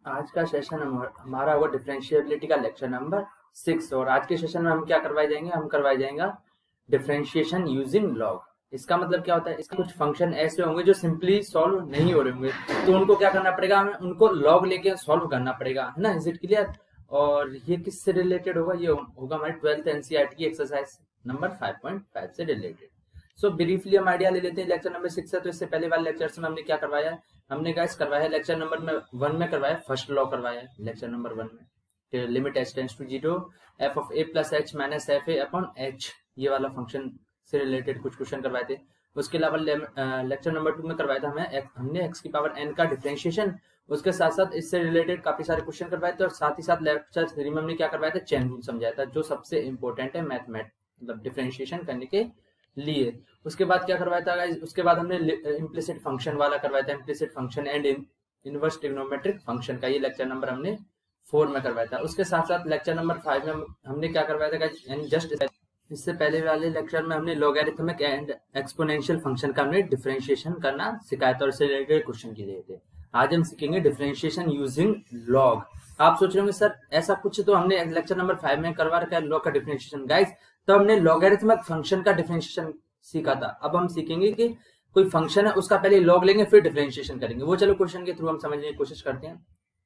आज का सेशन हमारा होगा डिफरेंशिएबिलिटी का लेक्चर नंबर 6। और आज के सेशन में हम क्या करवाए जाएंगे, हम करवाए जाएंगे डिफरेंशिएशन यूजिंग लॉग। इसका मतलब क्या होता है, इसका कुछ फंक्शन ऐसे होंगे जो सिंपली सॉल्व नहीं हो रहे होंगे, तो उनको क्या करना पड़ेगा, हमें उनको लॉग लेके सॉल्व करना पड़ेगा, है ना। Is it clear. और ये किससे रिलेटेड होगा, ये होगा हमारे 12th एनसीईआरटी की एक्सरसाइज नंबर 5.5 से रिलेटेड। सो ब्रीफली हम आइडिया ले लेते हैं। लेक्चर नंबर 6 है, तो इससे पहले वाले लेक्चर में हमने क्या करवाया है, हमने गाइस करवाया है लेक्चर नंबर 1 में करवाया फर्स्ट लॉ करवाया है लेक्चर नंबर 1 में, limit h tends to 0 f of a plus h minus F A upon h, ये वाला फंक्शन से रिलेटेड कुछ क्वेश्चन करवाए थे। उसके अलावा लेक्चर नंबर 2 में करवाया था हमने x की पावर n का डिफरेंशिएशन। उसके साथ साथ इससे रिलेटेड काफी सारे क्वेश्चन करवाए थे, और साथ ही साथ लेक्चर 3 में हमने क्या करवाया था, चेन रूल समझाया था, जो सबसे इंपॉर्टेंट है मैथमेटिक्स मतलब डिफरेंशिएशन करने के लिए। उसके बाद क्या करवाया था गाइस, उसके बाद हमने इम्प्लिसिट फंक्शन वाला करवाया था, implicit function and inverse trigonometric function का, ये लेक्चर नंबर हमने 4 में करवाया था। उसके साथ साथ लेक्चर नंबर 5 में हमने क्या करवाया था गाइस, एंड जस्ट इससे पहले वाले लेक्चर में हमने लॉगरिथमिक एंड एक्सपोनेंशियल फंक्शन का हमने डिफरेंशिएशन करना सिखाया था, और इससे रिलेटेड क्वेश्चन किए थे। आज हम सीखेंगे डिफरेंशिएशन यूजिंग लॉग। आप सोच रहे होंगे सर ऐसा कुछ तो हमने लेक्चर नंबर 5 में करवा रखा है लॉग का डिफरेंशिएशन। गाइस तो हमने लॉगरिथमिक फंक्शन का डिफरेंशिएशन सीखा था, अब हम सीखेंगे कि कोई फंक्शन है उसका पहले लॉग लेंगे फिर डिफरेंशिएशन करेंगे। वो चलो क्वेश्चन के थ्रू हम समझने की कोशिश करते हैं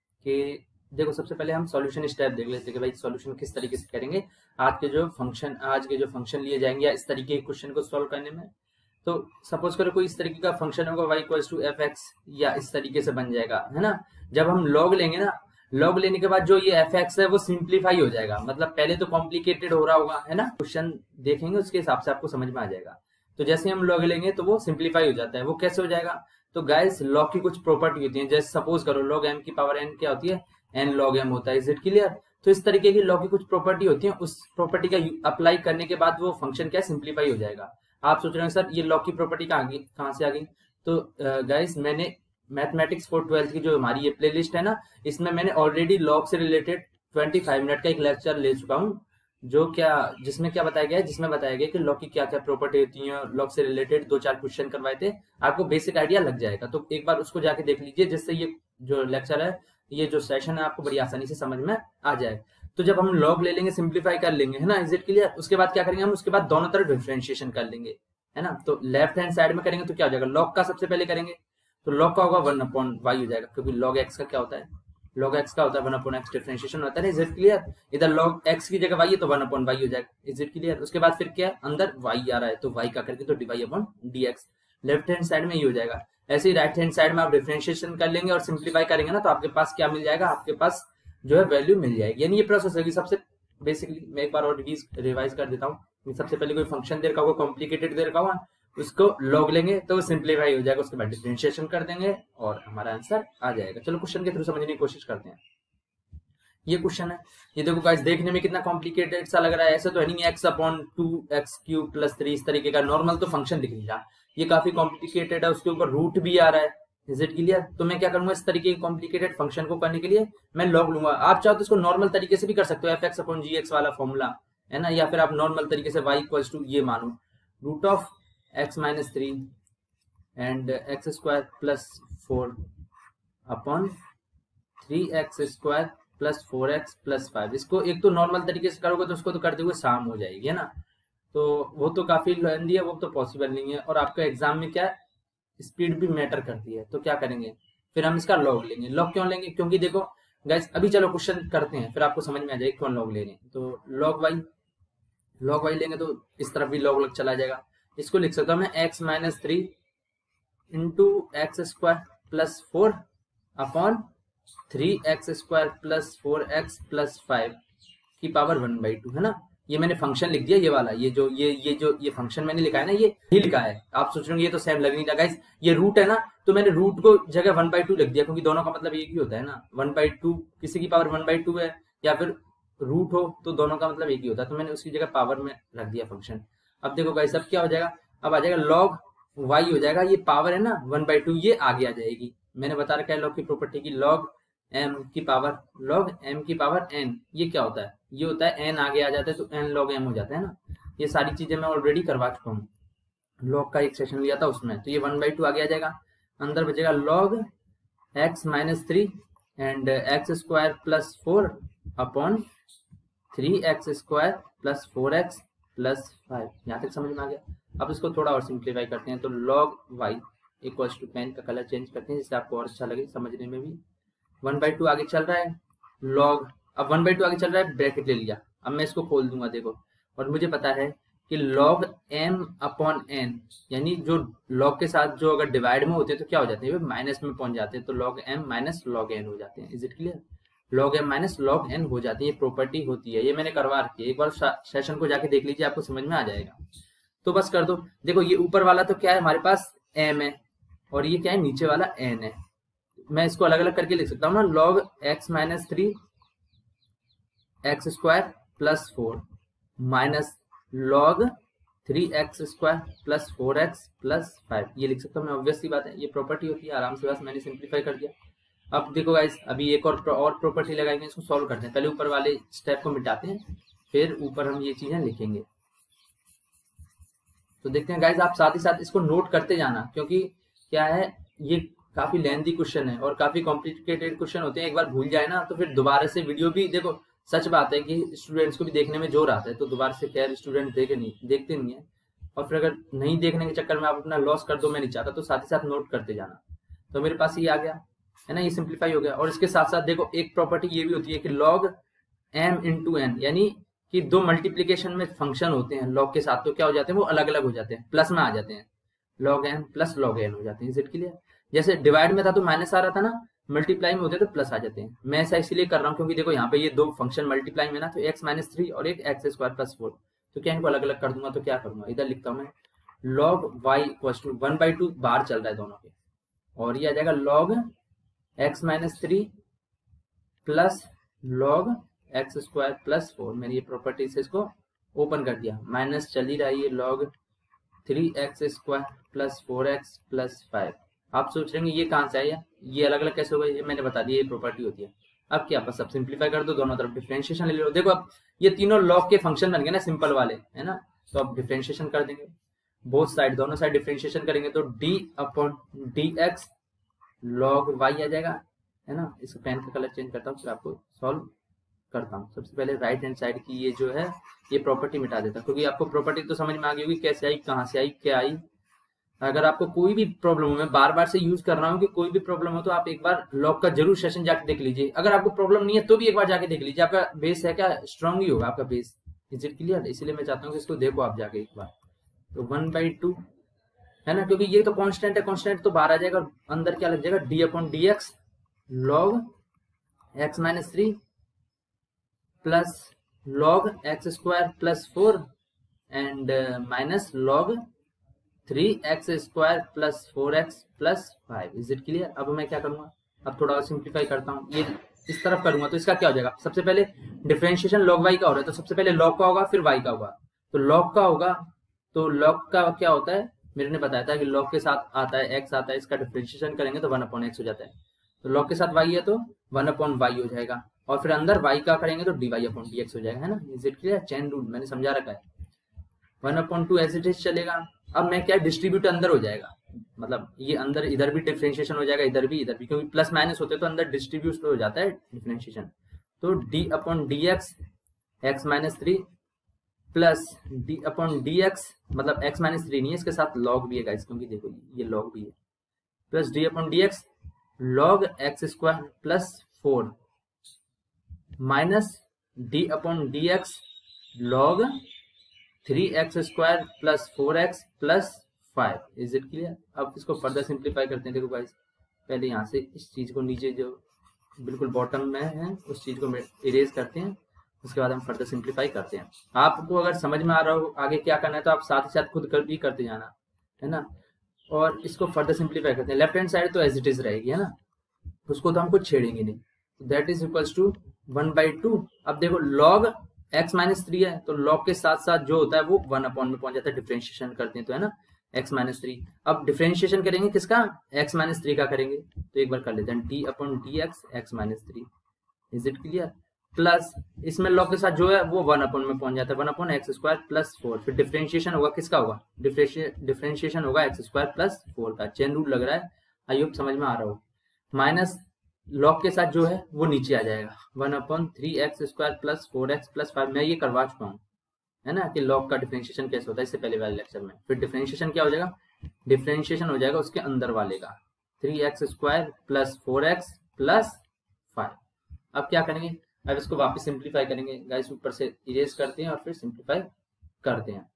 कि देखो सबसे पहले हम सॉल्यूशन स्टेप देख लेते हैं कि भाई सॉल्यूशन किस तरीके से करेंगे आज के जो फंक्शन लिए जाएंगे या इस तरीके के क्वेश्चन को सॉल्व करने में। तो सपोज करो कोई इस तरीके का फंक्शन होगा y equals to F X, या इस तरीके से बन जाएगा, है ना। जब हम लॉग लेंगे ना, लॉग लेने के बाद जो ये एफ एक्स है वो सिंप्लीफाई हो जाएगा, मतलब पहले तो कॉम्प्लिकेटेड हो रहा होगा, है ना। क्वेश्चन देखेंगे उसके हिसाब से आपको समझ में आ जाएगा। तो जैसे हम लॉग लेंगे तो वो सिंप्लीफाई हो जाता है। वो कैसे हो जाएगा, तो गाइस लॉग की कुछ प्रॉपर्टी होती है, जैसे सपोज करो लॉग m की पावर n क्या होती है, n log m होता है। Is it clear. तो इस तरीके की लॉग की कुछ प्रॉपर्टी होती है, उस प्रॉपर्टी का अप्लाई करने के बाद वो फंक्शन क्या सिंप्लीफाई हो जाएगा। आप सोच रहे हैं सर ये लॉग की प्रॉपर्टी कहाँ से आ गई, तो गाइस मैंने मैथमेटिक्स फॉर 12th की जो हमारी ये प्लेलिस्ट है ना, इसमें मैंने ऑलरेडी लॉग से रिलेटेड 25 मिनट का एक लेक्चर ले चुका हूँ, जिसमें क्या बताया गया है, जिसमें बताया गया कि लॉग की क्या क्या प्रॉपर्टी होती है। लॉग से रिलेटेड 2-4 क्वेश्चन करवाए थे, आपको बेसिक आइडिया लग जाएगा। तो एक बार उसको जाके देख लीजिए, जिससे ये जो लेक्चर है, ये जो सेशन है, आपको बड़ी आसानी से समझ में आ जाए। तो जब हम लॉग ले लेंगे सिंप्लीफाई कर लेंगे, है ना, इज इट क्लियर। उसके बाद क्या करेंगे हम, उसके बाद दोनों तरफ डिफरेंशिएशन कर लेंगे, है ना। तो लेफ्ट हैंड साइड में करेंगे तो क्या हो जाएगा, लॉग का सबसे पहले करेंगे तो लॉग का होगा 1/y हो जाएगा, क्योंकि लॉग एक्स का क्या होता है, लॉग एक्स का होता है 1/x डिफरेंशिएशन होता है। Is it clear. इधर लॉग एक्स की जगह y है तो 1/y हो जाएगा। Is it clear. उसके बाद फिर क्या है, अंदर y आ रहा है तो y का करके तो dy/dx लेफ्ट हैंड साइड में ये हो जाएगा। ऐसे ही राइट हैंड साइड में आप डिफरेंशिएशन कर लेंगे और सिंप्लीफाई करेंगे ना, तो आपके पास क्या मिल जाएगा, आपके पास जो है वैल्यू मिल जाएगी। यानी ये प्रोसेस होगी। सबसे बेसिकली मैं एक बार और रिवाइज कर देता हूँ। सबसे पहले कोई फंक्शन दे रखा होगा, कॉम्प्लिकेटेड दे रखा होगा, उसको लॉग लेंगे तो वो सिंप्लीफाई हो जाएगा, उसके बाद डिफरेंशिएशन कर देंगे और हमारा आंसर आ जाएगा। चलो क्वेश्चन के थ्रू समझने की कोशिश करते हैं। ये क्वेश्चन है, ये देखो गाइस देखने में कितना कॉम्प्लिकेटेड सा लग रहा है। ऐसा तो है नहीं x/2x³ + 3 इस तरीके का नॉर्मल तो फंक्शन दिख नहीं रहा, ये काफी कॉम्प्लिकेटेड है, उसके ऊपर रूट भी आ रहा है। Is it clear. तो मैं क्या करूंगा, इस तरीके के कॉम्प्लिकेटेड फंक्शन को करने के लिए मैं लॉग लूंगा। आप चाहो तो इसको नॉर्मल तरीके से भी कर सकते हो, fx/gx वाला फॉर्मूला, है ना, या फिर आप नॉर्मल तरीके से y = ये मानो √(x-3) and x² + 4 upon 3x² + 4x + 5। इसको एक तो नॉर्मल तरीके से करोगे तो उसको तो करते हुए शाम हो जाएगी, है ना। तो वो तो काफी लेंदी है, वो तो पॉसिबल नहीं है। और आपका एग्जाम में क्या स्पीड भी मैटर करती है, तो क्या करेंगे फिर हम इसका लॉग लेंगे। लॉग क्यों लेंगे, क्योंकि देखो गाइस अभी चलो क्वेश्चन करते हैं फिर आपको समझ में आ जाएगा क्यों लॉग ले रहे हैं। तो लॉग वाई लेंगे तो इस तरफ भी लॉग चला जाएगा। इसको लिख सकता हूँ मैं x-3 × x² + 4 upon 3x² + 4x + 5 की पावर 1/2, है ना। ये मैंने फंक्शन लिख दिया, ये वाला ये फंक्शन मैंने लिखा है ना, ये ही लिखा है। आप सोच रहे होंगे ये तो सेम लग नहीं रहा गाइस, ये रूट है ना, तो मैंने रूट को जगह 1/2 लिख दिया, क्योंकि दोनों का मतलब एक ही होता है ना। 1/2 किसी की पावर 1/2 है, या फिर रूट हो तो दोनों का मतलब एक ही होता है, तो मैंने उसकी जगह पावर में रख दिया फंक्शन। अब देखो गाइस अब क्या हो जाएगा, अब आ जाएगा लॉग y हो जाएगा, ये पावर है ना 1/2, ये आगे आ जाएगी। मैंने बता रखा है लॉग की प्रॉपर्टी की, लॉग m की पावर n, ये क्या होता है, ये होता है n आगे आ जाता है तो n log m हो जाता है ना। ये सारी चीजें मैं ऑलरेडी करवा चुका हूँ, लॉग का एक सेशन लिया था उसमें। तो ये 1/2 आगे आ जाएगा, अंदर बचेगा log x-3 and X square plus 4 upon 3x square plus 4x plus 5। यहाँ तक समझ में आ गया। अब इसको थोड़ा और सिंप्लीफाई करते हैं, तो log y equals to, pen का कलर चेंज करते हैं जिससे आपको और अच्छा लगे समझने में भी। 1/2 आगे चल रहा है, log, अब 1/2 आगे चल रहा है, ब्रैकेट ले लिया। अब मैं इसको खोल दूंगा, देखो, और मुझे पता है कि log m अपॉन n, यानी जो log के साथ जो अगर डिवाइड में होते हैं तो क्या हो जाते हैं, माइनस में पहुंच जाते हैं, तो log m minus log n हो जाते हैं। Is it clear? log m minus log n हो जाती है, ये प्रॉपर्टी होती है, ये मैंने करवा रखी है, एक बार सेशन को जाके देख लीजिए, आपको समझ में आ जाएगा। तो बस कर दो। देखो ये ऊपर वाला तो क्या है, हमारे पास m है, और ये क्या है, नीचे वाला n है। मैं इसको अलग अलग करके लिख सकता हूँ ना, log x minus 3 X square plus 4 minus log 3x square plus 4x plus 5, ये लिख सकता हूँ मैं, ऑब्वियस सी बात है, ये प्रॉपर्टी होती है, आराम से, बस मैंने सिंप्लीफाई कर दिया। अब देखो गाइस, अभी एक और प्रॉपर्टी लगाएंगे, इसको सॉल्व करते हैं। पहले ऊपर वाले स्टेप को मिटाते हैं, फिर ऊपर हम ये चीजें लिखेंगे। तो देखते हैं गाइस, आप साथ ही साथ इसको नोट करते जाना, क्योंकि क्या है, ये काफी लेंथी क्वेश्चन है और काफी कॉम्प्लिकेटेड क्वेश्चन होते हैं। एक बार भूल जाए ना तो फिर दोबारा से वीडियो भी, देखो सच बात है कि स्टूडेंट्स को भी देखने में जोर आता है, तो दोबारा से खैर स्टूडेंट देखते नहीं है, और फिर अगर नहीं देखने के चक्कर में आप अपना लॉस कर दो, मैं नहीं चाहता, तो साथ ही साथ नोट करते जाना। तो मेरे पास ये आ गया है ना, ये सिंप्लीफाई हो गया। और इसके साथ साथ देखो एक प्रॉपर्टी ये भी होती है कि log m इंटू n, यानी कि दो मल्टीप्लीकेशन में फंक्शन होते हैं log के साथ, तो क्या हो जाते हैं, वो अलग अलग हो जाते हैं, प्लस में आ जाते हैं, log m plus log n हो जाते हैं। Is it clear? जैसे डिवाइड में था तो माइनस आ रहा था ना, मल्टीप्लाई में होते तो प्लस आ जाते हैं। मैं ऐसा इसलिए कर रहा हूँ क्योंकि देखो यहाँ पे ये दो फंक्शन मल्टीप्लाई में ना, तो x माइनस 3 और एक एक्स स्क्वायर प्लस 4, तो क्या इनको अलग अलग कर दूंगा, तो क्या करूंगा, इधर लिखता हूँ मैं log y इक्वल्स टू 1/2, बाहर चल रहा है दोनों के, और ये आ जाएगा log x minus 3 plus log X square plus 4। मैंने ये प्रॉपर्टी से इसको ओपन कर दिया, माइनस चल ही रहा है, ये log 3x square plus 4x plus 5। आप सोच रहे हैं ये कहाँ से आया, ये अलग अलग कैसे होगा, ये मैंने बता दिया, ये प्रॉपर्टी होती है। अब क्या, बस अब सिंप्लीफाई कर दो, दोनों तरफ डिफरेंशिएशन ले लो। देखो अब ये तीनों log के फंक्शन बन गए ना, सिंपल वाले, है ना, तो अब डिफरेंशिएशन कर देंगे, बोथ साइड, दोनों साइड डिफरेंशिएशन करेंगे, तो d upon dx log y आ जाएगा, है ना। इसको पेन का कलर चेंज करता हूँ, फिर आपको सॉल्व करता हूँ। सबसे पहले राइट हैंड साइड की ये जो है, ये प्रॉपर्टी मिटा देता, क्योंकि आपको प्रॉपर्टी तो समझ में आ गई होगी, कैसे आई, कहाँ से आई, क्या आई। अगर आपको कोई भी प्रॉब्लम हो, मैं बार बार से यूज कर रहा हूँ कि कोई भी प्रॉब्लम हो तो आप एक बार लॉग का जरूर सेशन जाके देख लीजिए। अगर आपको प्रॉब्लम नहीं है तो भी एक बार जाके देख लीजिए, आपका बेस है क्या, स्ट्रांग ही होगा आपका बेस। Is it clear? इसलिए मैं चाहता हूँ कि इसको देखो आप जाके एक बार। तो 1/2 है ना, क्योंकि ये तो कांस्टेंट है, कांस्टेंट तो बाहर आ जाएगा, और अंदर क्या लग जाएगा, D upon D X log X minus 3 plus log X square plus 4 and minus log 3x square plus 4x plus 5। Is it clear? अब मैं क्या करूंगा, अब थोड़ा और सिंप्लीफाई करता हूँ, ये इस तरफ करूंगा, तो इसका क्या हो जाएगा, सबसे पहले डिफरेंशिएशन log y का हो रहा है, तो सबसे पहले log का होगा, फिर y का होगा। तो log का होगा, तो log का क्या होता है, मेरे ने बताया था कि log के साथ आता है x आता है, इसका डिफरेंशिएशन करेंगे तो 1/x हो जाता है। तो log के साथ y है तो 1/y हो जाएगा, और फिर अंदर y का करेंगे तो dy/dx हो जाएगा, है ना। Is it clear? Chain rule मैंने समझा रखा है। 1/2 एज इट इज चलेगा। अब मैं क्या, डिस्ट्रीब्यूट अंदर हो जाएगा, मतलब ये अंदर इधर भी डिफरेंशिएशन हो जाएगा, इधर भी क्योंकि प्लस माइनस होते तो अंदर डिस्ट्रीब्यूट हो जाता है डिफरेंशिएशन। तो d/dx x minus 3 plus d/dx, मतलब x माइनस 3 नहीं है, इसके साथ log भी है गाइस, क्योंकि देखो ये log भी है, plus d/dx log x square plus 4 minus d/dx log 3x square plus 4x plus 5। Is it clear? अब इसको फर्दर सिंप्लीफाई करते हैं। देखो गाइस, पहले यहाँ से इस चीज को नीचे जो बिल्कुल बॉटम में है उस चीज को इरेज करते हैं, उसके बाद हम फर्दर सिंप्लीफाई करते हैं। आपको अगर समझ में आ रहा हो आगे क्या करना है तो आप साथ ही साथ खुद कर भी करते जाना, है ना। और इसको फर्दर सिंप्लीफाई करते हैं। लेफ्ट हैंड साइड तो एज इट इज रहेगी, है ना, उसको तो हम कुछ छेड़ेंगे नहीं। That is equals to 1/2। अब देखो log x माइनस 3 है, तो log के साथ साथ जो होता है वो 1/, में पहुंच जाता है, डिफरेंशिएशन करते हैं तो, है ना, x माइनस 3। अब डिफरेंशिएशन करेंगे किसका, x माइनस 3 का करेंगे, तो एक बार कर लेते हैं d/dx x minus 3। Is it clear? Plus इसमें log के साथ जो है वो 1/, में पहुंच जाता है, 1/x स्क्वायर प्लस 4। फिर डिफरेंशिएशन होगा किसका, होगा डिफरेंशिएशन होगा x स्क्वायर प्लस 4 का। चेन रूल लग रहा है, आई होप समझ में आ रहा हो। माइनस लॉग के साथ जो है वो नीचे आ जाएगा 1/3x² + 4x + 5। मैं ये करवा चुका हूँ, है ना, कि लॉग का डिफरेंशिएशन कैसे होता है इससे पहले वाले लेक्चर में। फिर डिफरेंशिएशन क्या हो जाएगा, डिफरेंशिएशन हो जाएगा उसके अंदर वाले का 3x² + 4x + 5। अब क्या करेंगे, अब इसको वापस सिंप्लीफाई करेंगे गाइस, ऊपर से इरेज करते हैं और फिर सिंप्लीफाई करते हैं।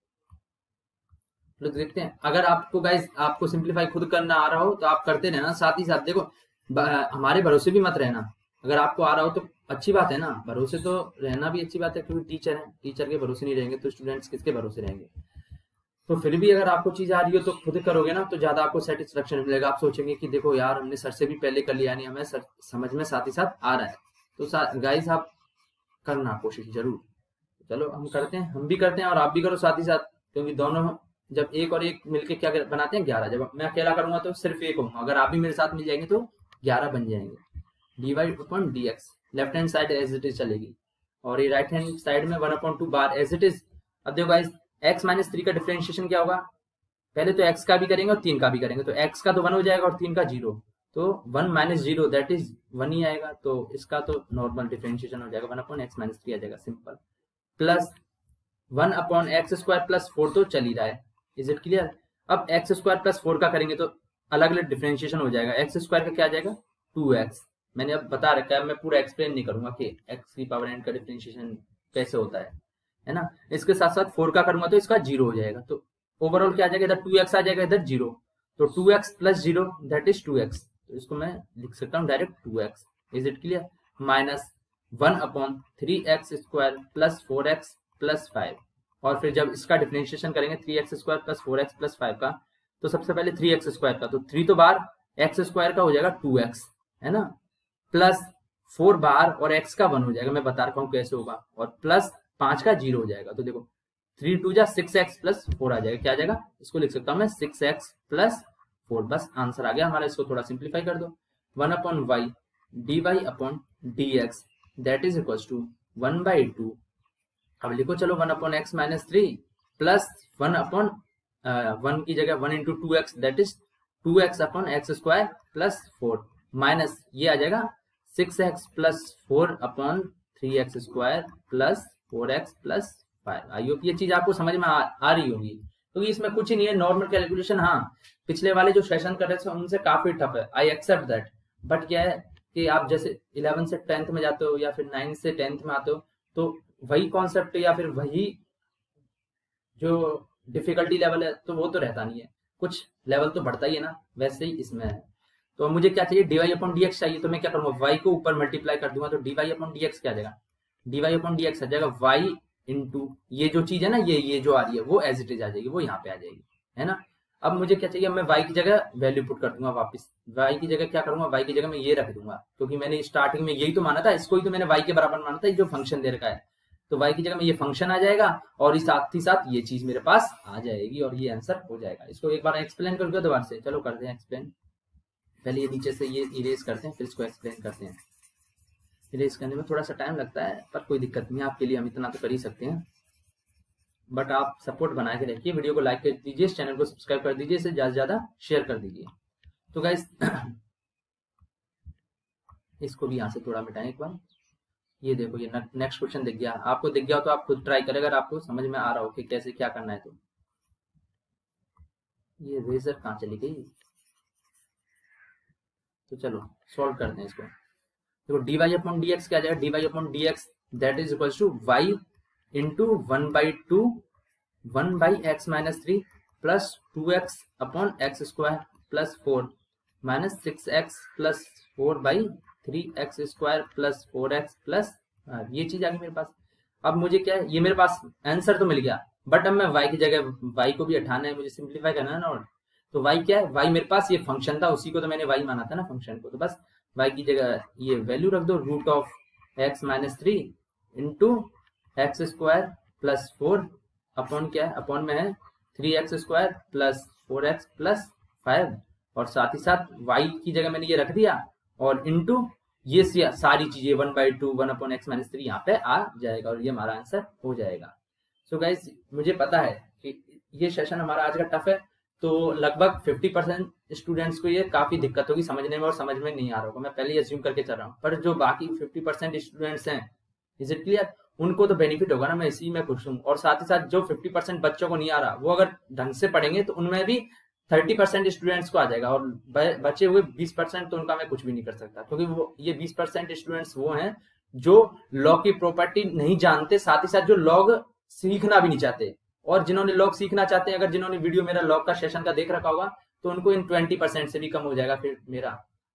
लोग देखते हैं, अगर आपको गाइस आपको सिंप्लीफाई खुद करना आ रहा हो तो आप करते रहना, साथ ही साथ देखो हमारे भरोसे भी मत रहना। अगर आपको आ रहा हो तो अच्छी बात है ना, भरोसे तो रहना भी अच्छी बात है, क्योंकि टीचर है, टीचर के भरोसे नहीं रहेंगे तो स्टूडेंट्स किसके भरोसे रहेंगे। तो फिर भी अगर आपको चीज आ रही हो तो खुद करोगे ना तो ज्यादा आपको सेटिस्फेक्शन मिलेगा। आप सोचेंगे कि देखो यार हमने सर से भी पहले कर लिया, नहीं हमें समझ में साथ ही साथ आ रहा है। तो गाइस आप करना कोशिश जरूर। चलो हम करते हैं, हम भी करते हैं और आप भी करो साथ ही साथ, क्योंकि दोनों जब एक और एक मिलके क्या बनाते हैं 11। जब मैं अकेला करूंगा तो सिर्फ एक होगा, अगर आप भी मेरे साथ मिल जाएंगे तो 11 बन जाएंगे। dy/dx left hand side as it is चलेगी और ये राइट हैंड साइड में 1/2 बार एज इट इज। अब देखो गाइस x - 3 का डिफरेंशिएशन क्या होगा, पहले तो x का भी करेंगे और 3 का भी करेंगे। तो x का तो 1 हो जाएगा और 3 का 0, तो 1 - 0 दैट इज 1 ही आएगा। तो इसका तो नॉर्मल डिफरेंशिएशन हो जाएगा 1/x - 3 आ जाएगा सिंपल, प्लस 1/x² + 4 तो चल ही रहा है। Is it clear. अब x² + 4 का करेंगे तो अलग अलग डिफरेंशिएशन हो जाएगा। x² का क्या आ जाएगा 2x। मैंने अब बता रखा है, मैं पूरा एक्सप्लेन नहीं करूंगा कि x⁴n का डिफरेंशिएशन कैसे होता है ना। इसके साथ साथ 4 का करूंगा तो इसका 0 हो जाएगा। तो ओवरऑल क्या आ जाएगा, इधर 2x आ जाएगा, इधर 0, तो 2x + 0 दैट इज 2x। तो इसको मैं लिख सकता हूँ direct 2x। Is it clear. Minus 1/3x² + 4x + 5। और फिर जब इसका डिफरेंशिएशन करेंगे 3x² + 4x + 5 का, तो सबसे पहले 3x² का, तो 3 तो बाहर, x² का हो जाएगा 2x, है ना, प्लस 4 बाहर और x का 1 हो जाएगा। मैं बता रहा हूँ कैसे होगा, और प्लस 5 का 0 हो जाएगा। तो देखो 3 × 2 = 6x + 4 आ जाएगा। क्या आ जाएगा, इसको लिख सकता हूँ मैं 6x + 4। बस आंसर आ गया हमारा। इसको थोड़ा सिंप्लीफाई कर दो, 1/y dy/dx that is equal to 1/2। अब लिखो चलो 1/x - 3 प्लस 1 की जगह 1 × 2x that is 2x/x² + 4 minus ये आ जाएगा 6x + 4/3x² + 4x + 5। I hope ये चीज आपको समझ में आ रही होगी, क्योंकि इसमें कुछ ही नहीं है, नॉर्मल कैलकुलेशन। हाँ, पिछले वाले जो सेशन कर रहे थे उनसे काफी टफ है, आई एक्सेप्ट दैट। बट क्या है कि आप जैसे 11 से 10th में जाते हो या फिर 9 से 10th में आते हो, तो वही कॉन्सेप्ट या फिर वही जो डिफिकल्टी लेवल है तो वो तो रहता नहीं है, कुछ लेवल तो बढ़ता ही है ना, वैसे ही इसमें है। तो मुझे क्या चाहिए, dy/dx चाहिए। तो मैं क्या करूंगा, y को ऊपर मल्टीप्लाई कर दूंगा, तो dy/dx क्या आ जाएगा, dy/dx आ जाएगा y इंटू ये जो चीज है ना, ये जो आ रही है वो एज इट इज आ जाएगी, वो यहाँ पे आ जाएगी, है ना। अब मुझे क्या चाहिए, मैं y की जगह वैल्यू पुट कर दूंगा वापस। y की जगह क्या करूंगा, y की जगह मैं ये रख दूंगा, क्योंकि मैंने स्टार्टिंग में यही तो माना था, इसको ही तो मैंने y के बराबर माना था, जो फंक्शन दे रखा है। तो y की जगह में ये फंक्शन आ जाएगा और इस साथ ही साथ ये चीज मेरे पास आ जाएगी और ये आंसर हो जाएगा। इसको एक बार एक्सप्लेन कर दो दोबारा से, चलो करते हैं एक्सप्लेन। पहले ये नीचे से ये इरेज करते हैं, फिर इसको एक्सप्लेन करते हैं। इरेज करने में थोड़ा सा टाइम लगता है, पर कोई दिक्कत नहीं है, आपके लिए हम इतना तो कर ही सकते हैं। बट आप सपोर्ट बना के रखिए, वीडियो को लाइक कर दीजिए, चैनल को सब्सक्राइब कर दीजिए, इसे ज्यादा से ज्यादा शेयर कर दीजिए। तो गाइस इसको भी यहाँ से थोड़ा मिटाएं एक बार। ये देखो, ये नेक्स्ट क्वेश्चन दिख गया, आपको दिख गया हो तो आप खुद ट्राई करें, अगर आपको समझ में आ रहा हो कि कैसे क्या करना है। तो ये रेजर कहाँ चली गई, तो चलो सॉल्व करते हैं इसको। देखो dy/dx क्या आ जाएगा, dy/dx that is equal to y into 1/2 1/x - 3 plus 2x/x² + 4 minus 6x + 4/3x² + 4x + ये चीज आ गई मेरे पास। अब मुझे क्या है, ये मेरे पास आंसर तो मिल गया, बट अब मैं y की जगह y को भी हटाना है, मुझे सिंप्लीफाई करना है ना। और तो y क्या है, y मेरे पास ये फंक्शन था, उसी को तो मैंने y माना था ना फंक्शन को। तो बस y की जगह ये वैल्यू रख दो, √(x - 3) इंटू x² + 4 अपॉन क्या है, अपॉन में है 3x² + 4x + 5, और साथ ही साथ y की जगह मैंने ये रख दिया, और इंटू ये सारी चीजें 1/2 1/x - 3 यहाँ पे आ जाएगा, और ये हमारा आंसर हो जाएगा। सो गाइस मुझे पता है कि ये सेशन हमारा आज का टफ है, तो लगभग 50% स्टूडेंट्स को ये काफी दिक्कत होगी समझने में और समझ में नहीं आ रहा होगा, मैं पहले ही अज्यूम करके चल रहा हूँ। पर जो बाकी 50% स्टूडेंट्स हैं, इज इट क्लियर, उनको तो बेनिफिट होगा ना, मैं इसी में खुश हूँ। और साथ ही साथ जो 50% बच्चों को नहीं आ रहा, वो अगर ढंग से पढ़ेंगे तो उनमें भी 30% स्टूडेंट्स को आ जाएगा, और बचे हुए 20% तो उनका मैं कुछ भी नहीं कर सकता, क्योंकि वो ये 20% स्टूडेंट्स वो हैं जो लॉ की प्रॉपर्टी नहीं जानते, साथ ही साथ जो लॉग सीखना भी नहीं चाहते। और जिन्होंने लॉग सीखना चाहते हैं, अगर जिन्होंने वीडियो मेरा लॉग का सेशन का देख रखा होगा, तो उनको इन 20% से भी कम हो जाएगा फिर मेरा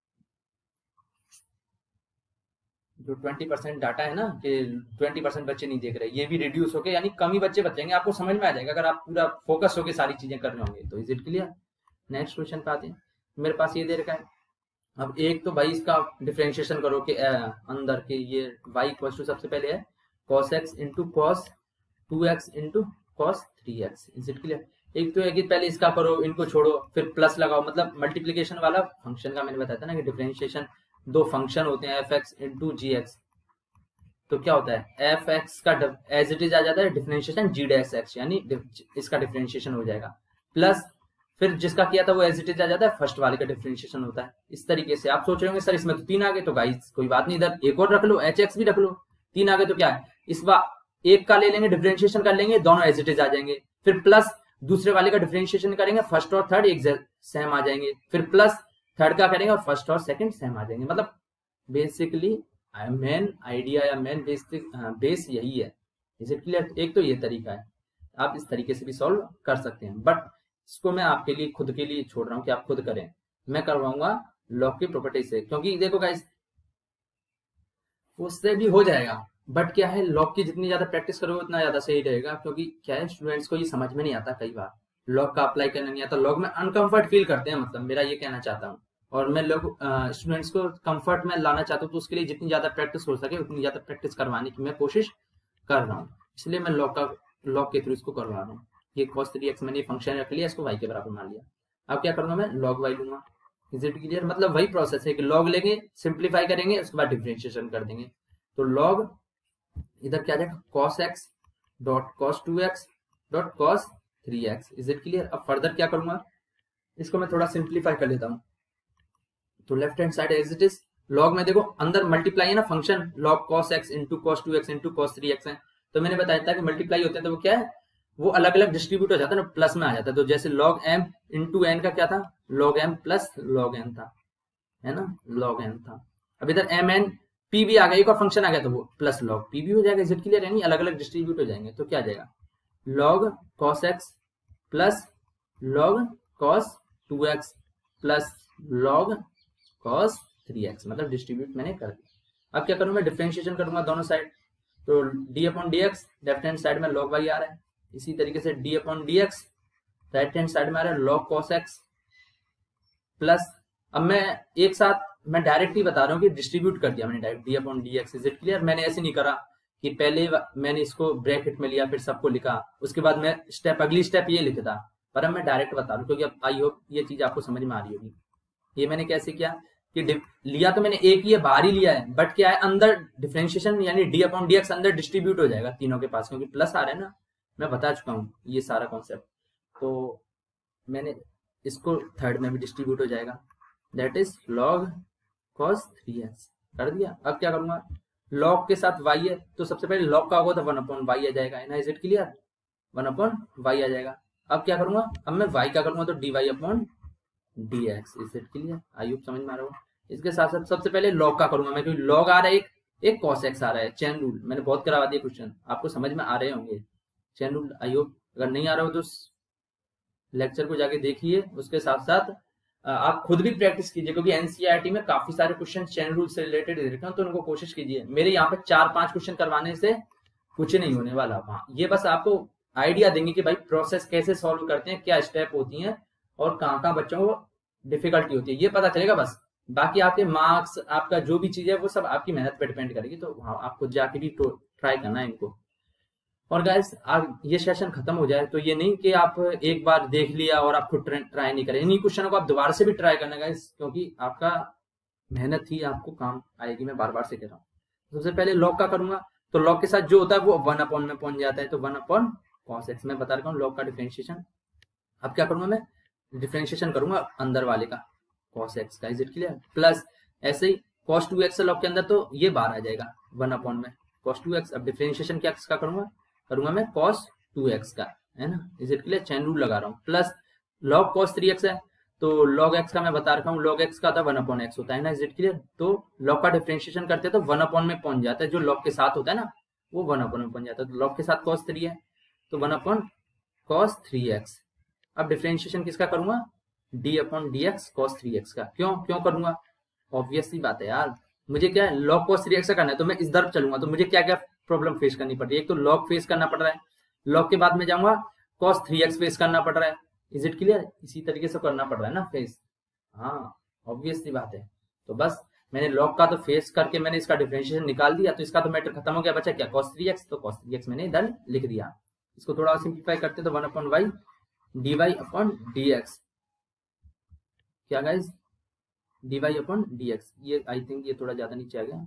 जो 20% डाटा है ना, कि 20% बच्चे नहीं देख रहे, ये भी रिड्यूस होके यानी कम ही बच्चे बचेंगे। आपको समझ में आ जाएगा अगर आप पूरा फोकस होके सारी चीजें कर रहे होंगे तो। Is it clear? Next question पे आते हैं। मेरे पास ये दे रखा है, अब एक तो भाई इसका डिफरेंशिएशन करो कि अंदर के ये y इक्वल टू सबसे पहले है cos x into cos 2x into cos 3x। Is it clear? एक तो है कि पहले इसका करो, इनको छोड़ो, फिर प्लस लगाओ, मतलब मल्टीप्लीकेशन वाला फंक्शन का मैंने बताया था ना कि डिफरेंशिएशन दो फंक्शन होते हैं f(x) इंटू जी एक्स, तो क्या होता है f(x) का एज इट इज आ जाता है डिफरेंशिएशन g'(x), यानी इसका डिफरेंशिएशन हो जाएगा, प्लस फिर जिसका किया था वो एज इट इज आ जाता है फर्स्ट वाले का डिफरेंशिएशन होता है। इस तरीके से आप सोच रहे होंगे सर इसमें तो 3 आ गए, तो गाइस कोई बात नहीं, इधर एक और रख लो, hx भी रख लो। 3 आ गए तो क्या है, इस बार एक का ले लेंगे, डिफरेंशिएशन कर लेंगे, दोनों एज इट इज आ जाएंगे, फिर प्लस दूसरे वाले का डिफरेंशिएशन करेंगे, फर्स्ट और थर्ड एक सेम आ जाएंगे, फिर प्लस थर्ड का करेंगे और फर्स्ट और सेकंड सेम आ जाएंगे। मतलब बेसिकली मेन आइडिया या मेन बेस यही है। Is it clear? एक तो ये तरीका है, आप इस तरीके से भी सॉल्व कर सकते हैं, बट इसको मैं आपके लिए खुद के लिए छोड़ रहा हूं कि आप खुद करें। मैं करवाऊंगा लॉग की प्रॉपर्टी से, क्योंकि देखो गाइस उससे भी हो जाएगा, बट क्या है लॉग की जितनी ज्यादा प्रैक्टिस करोगे उतना ज्यादा सही रहेगा। क्योंकि क्या है स्टूडेंट्स को ये समझ में नहीं आता, कई बार लॉग का अप्लाई करना नहीं आता, लॉग में अनकंफर्ट फील करते हैं, मतलब मेरा ये कहना चाहता हूँ। और मैं लोग स्टूडेंट्स को कंफर्ट में लाना चाहता हूँ, तो उसके लिए जितनी ज्यादा प्रैक्टिस हो सके उतनी ज्यादा प्रैक्टिस करवाने की मैं कोशिश कर रहा हूँ, इसलिए मैं लॉग के थ्रू इसको करवा रहा हूँ। ये cos 3x मैंने फंक्शन रख लिया, इसको y के बराबर मान लिया। अब क्या करूंगा मैं log y लूंगा। Is it clear? मतलब वही प्रोसेस है कि log लेंगे, सिंप्लीफाई करेंगे, उसके बाद डिफरेंशिएशन कर देंगे, तो log इधर क्या जाएगा cos x dot cos 2x dot cos 3x। Is it clear? अब फर्दर क्या करूंगा, इसको मैं थोड़ा सिंप्लीफाई कर लेता हूँ, तो left hand side as it is log में देखो अंदर मल्टीप्लाई है ना function, log cos x into cos 2x into cos 3x है, तो मैंने बताया था कि मल्टीप्लाई होते हैं तो वो क्या है, वो अलग अलग डिस्ट्रीब्यूट हो जाता है ना, प्लस में आ जाता है। तो जैसे log m इंटू n का क्या था, log m plus log n था, है ना, log n था। अब इधर m n p भी आ गया, एक और फंक्शन आ गया, तो वो प्लस log p भी हो जाएगा। Is it clear? यानी अलग अलग डिस्ट्रीब्यूट हो जाएंगे, तो क्या आ जाएगा log cos x plus log cos 2x plus log cos 3x, मतलब डिस्ट्रीब्यूट मैंने कर दिया। अब क्या करूं मैं, डिफरेंशिएशन करूंगा दोनों साइड, तो d upon dx left hand side में log y आ रहा है, इसी तरीके से d upon dx right hand side में आ रहा है log cos x प्लस, अब मैं एक साथ मैं डायरेक्ट ही बता रहा हूँ कि डिस्ट्रीब्यूट कर दिया मैंने direct d upon dx। Is it clear? मैंने ऐसे नहीं करा कि पहले मैंने इसको ब्रैकेट में लिया फिर सबको लिखा, उसके बाद मैं अगली स्टेप ये लिखता, पर अब मैं डायरेक्ट बता रहा हूँ, क्योंकि अब आई होप ये चीज आपको समझ में आ रही होगी। ये मैंने कैसे किया कि लिया तो मैंने एक ही बाहर ही लिया है, बट क्या है अंदर डिफरेंशिएशन यानी d अपॉन dx अंदर डिस्ट्रीब्यूट हो जाएगा तीनों के पास, क्योंकि प्लस आ रहा है ना, मैं बता चुका हूँ ये सारा कॉन्सेप्ट। तो मैंने इसको थर्ड में भी डिस्ट्रीब्यूट हो जाएगा, that is log cos 3x कर दिया। अब क्या करूंगा, log के साथ y है, तो सबसे पहले log का होगा तो 1 अपॉन y आ जाएगा, है ना। Is it clear? 1 upon y आ जाएगा। अब क्या करूंगा, अब मैं y का करूंगा तो dy upon dx। Is it clear? I hope समझ में आ रहा हो। इसके साथ साथ सबसे पहले log का करूंगा मैं, क्योंकि log आ रहा है, एक cos x आ रहा है, चेन रूल मैंने बहुत करवा दिया, क्वेश्चन आपको समझ में आ रहे होंगे चेन रूल। आई होप अगर नहीं आ रहा हो तो लेक्चर को जाके देखिए, उसके साथ साथ आप खुद भी प्रैक्टिस कीजिए, क्योंकि एनसीईआरटी में काफी सारे क्वेश्चन चेन रूल से रिलेटेड देते हैं, तो उनको कोशिश कीजिए। मेरे यहाँ पे 4-5 क्वेश्चन करवाने से कुछ नहीं होने वाला। हाँ, ये बस आपको आइडिया देंगे कि भाई प्रोसेस कैसे सॉल्व करते हैं, क्या स्टेप होती हैं और कहाँ बच्चों को डिफिकल्टी होती है, ये पता चलेगा बस। बाकी आपके मार्क्स, आपका जो भी चीज है वो सब आपकी मेहनत पे डिपेंड करेगी, तो हाँ आप खुद जाके भी ट्राई करना है इनको। और गाइस ये सेशन खत्म हो जाए तो ये नहीं कि आप एक बार देख लिया और आप खुद ट्राई नहीं करें, इन्हीं क्वेश्चनों को आप दोबारा से भी ट्राई करना गाइस, क्योंकि आपका मेहनत ही आपको काम आएगी, मैं बार बार से कह रहा हूँ। सबसे पहले log का करूंगा, तो log के साथ जो होता है वो 1 अपॉन में पहुंच जाता है, तो 1 अपॉन cos x मैं बता रहा हूँ log का डिफरेंशिएशन। अब क्या करूंगा मैं, डिफरेंशिएशन करूंगा अंदर वाले का cos x का, इज इट क्लियर। प्लस ऐसे ही cos 2x लॉग के अंदर तो ये बाहर आ जाएगा 1 अपॉन में cos 2x। अब डिफरेंशिएशन क्या का करूंगा मैं cos 2x का, है ना, is it clear. Chain rule लगा रहा हूँ। प्लस log cos 3x है तो log x का मैं बता रखा हूँ, log x का था 1 अपॉन x होता है ना, इज इट क्लियर। तो log का डिफरेंशिएशन करते हैं तो 1 अपॉन में पहुंच जाता है, जो log के साथ होता है ना वो 1 अपॉन में पहुंच जाता है। तो log के साथ cos 3 है तो 1 अपॉन cos 3x। अब डिफरेंशिएशन किसका करूंगा, d upon dx cos 3x का। क्यों करूंगा, ऑब्वियस सी बात है यार, मुझे क्या है log cos 3x का करना है तो मैं इस तरफ चलूंगा तो मुझे क्या क्या प्रॉब्लम फेस करनी पड़ रही है। एक तो log फेस करना पड़ रहा है, log के बाद में जाऊंगा cos 3x फेस करना पड़ रहा है, इज इट क्लियर। इसी तरीके से करना पड़ रहा है ना फेस, हाँ ऑब्वियस सी बात है। तो बस मैंने log का तो फेस करके मैंने इसका डिफरेंशिएशन निकाल दिया तो इसका तो मैटर खत्म हो गया, बचा क्या cos 3x। तो cos 3x मैंने इधर लिख दिया। इसको थोड़ा सिंप्लीफाई करते तो 1 upon y dy upon dx, क्या गाइज dy अपॉन dx। ये आई थिंक ये थोड़ा ज्यादा नीचे आ गया,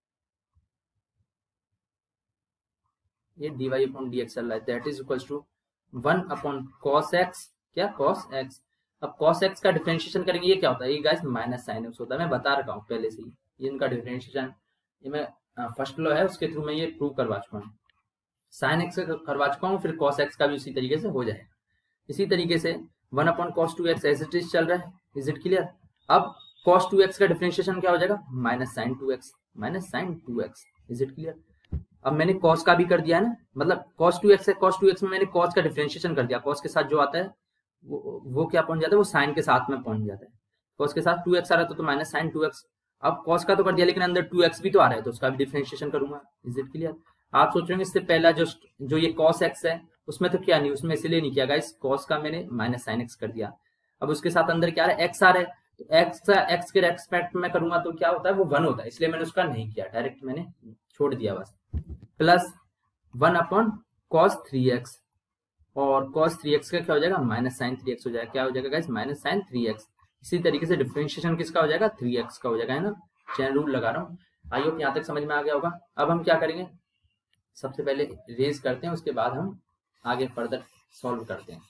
ये dy अपॉन dx चल रहा है, that is equals to 1 upon cos x, क्या cos x। अब cos x का डिफरेंशिएशन करेंगे, ये क्या होता है, ये गाइस माइनस साइन x होता है, मैं बता रखा हूँ पहले से ही। ये इनका डिफरेंशिएशन ये मैं फर्स्ट लॉ है उसके थ्रू मैं ये प्रूव करवा चुका हूँ, साइन x का करवा चुका हूँ, फिर cos x का भी उसी तरीके से हो जाएगा। इसी तरीके से 1 upon cos 2x as it is चल रहा है, इज इट क्लियर। अब cos 2x का डिफरेंशिएशन क्या हो जाएगा, minus sine 2x, is it clear. अब मैंने cos का भी कर दिया है ना, मतलब cos 2x है, cos 2x में मैंने cos का डिफरेंशिएशन कर दिया, cos के साथ जो आता है वो क्या पहुंच जाता है, वो साइन के साथ में पहुंच जाता है। cos के साथ 2x आ रहा था तो माइनस साइन 2x। अब cos का तो कर दिया लेकिन अंदर 2x भी तो आ रहा है तो उसका भी डिफरेंशिएशन करूंगा, इज इट क्लियर। आप सोच रहे हैं इससे पहला जो ये cos x है उसमें तो क्या नहीं, उसमें इसलिए नहीं किया गाइस, cos का मैंने माइनस साइन x कर दिया। अब उसके साथ अंदर क्या आ रहा है, x आ रहा है, तो x के रेस्पेक्ट में करूंगा तो क्या होता है, वो 1 होता है, इसलिए मैंने उसका नहीं किया, डायरेक्ट मैंने छोड़ दिया बस। प्लस 1 अपॉन cos 3x, और cos 3x का क्या हो जाएगा, माइनस साइन 3x हो जाएगा, क्या हो जाएगा गाइस, माइनस साइन 3x। इसी तरीके से डिफरेंशिएशन किसका हो जाएगा, 3x का हो जाएगा, है ना। चैन रूल लगा रहा हूँ, आई होप यहाँ तक समझ में आ गया होगा। अब हम क्या करेंगे, सबसे पहले रेज करते हैं, उसके बाद हम आगे फर्दर सॉल्व करते हैं।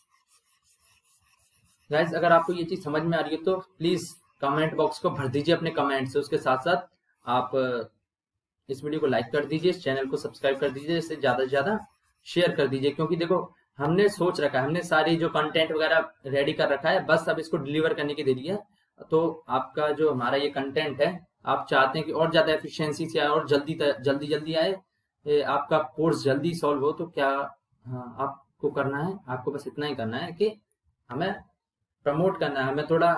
गाइस अगर आपको ये चीज समझ में आ रही है तो प्लीज कमेंट बॉक्स को भर दीजिए अपने कमेंट से, उसके साथ साथ आप इस वीडियो को लाइक कर दीजिए, इस चैनल को सब्सक्राइब कर दीजिए, इसे ज्यादा से ज्यादा शेयर कर दीजिए, क्योंकि देखो हमने सोच रखा है, हमने सारी जो कंटेंट वगैरह रेडी कर रखा है, बस अब इसको डिलीवर करने की देरी है। तो आपका जो हमारा ये कंटेंट है, आप चाहते हैं कि और ज्यादा एफिशिएंसी से आए और जल्दी आए, आपका कोर्स जल्दी सॉल्व हो, तो क्या आपको करना है, आपको बस इतना ही करना है कि हमें प्रमोट करना है, हमें थोड़ा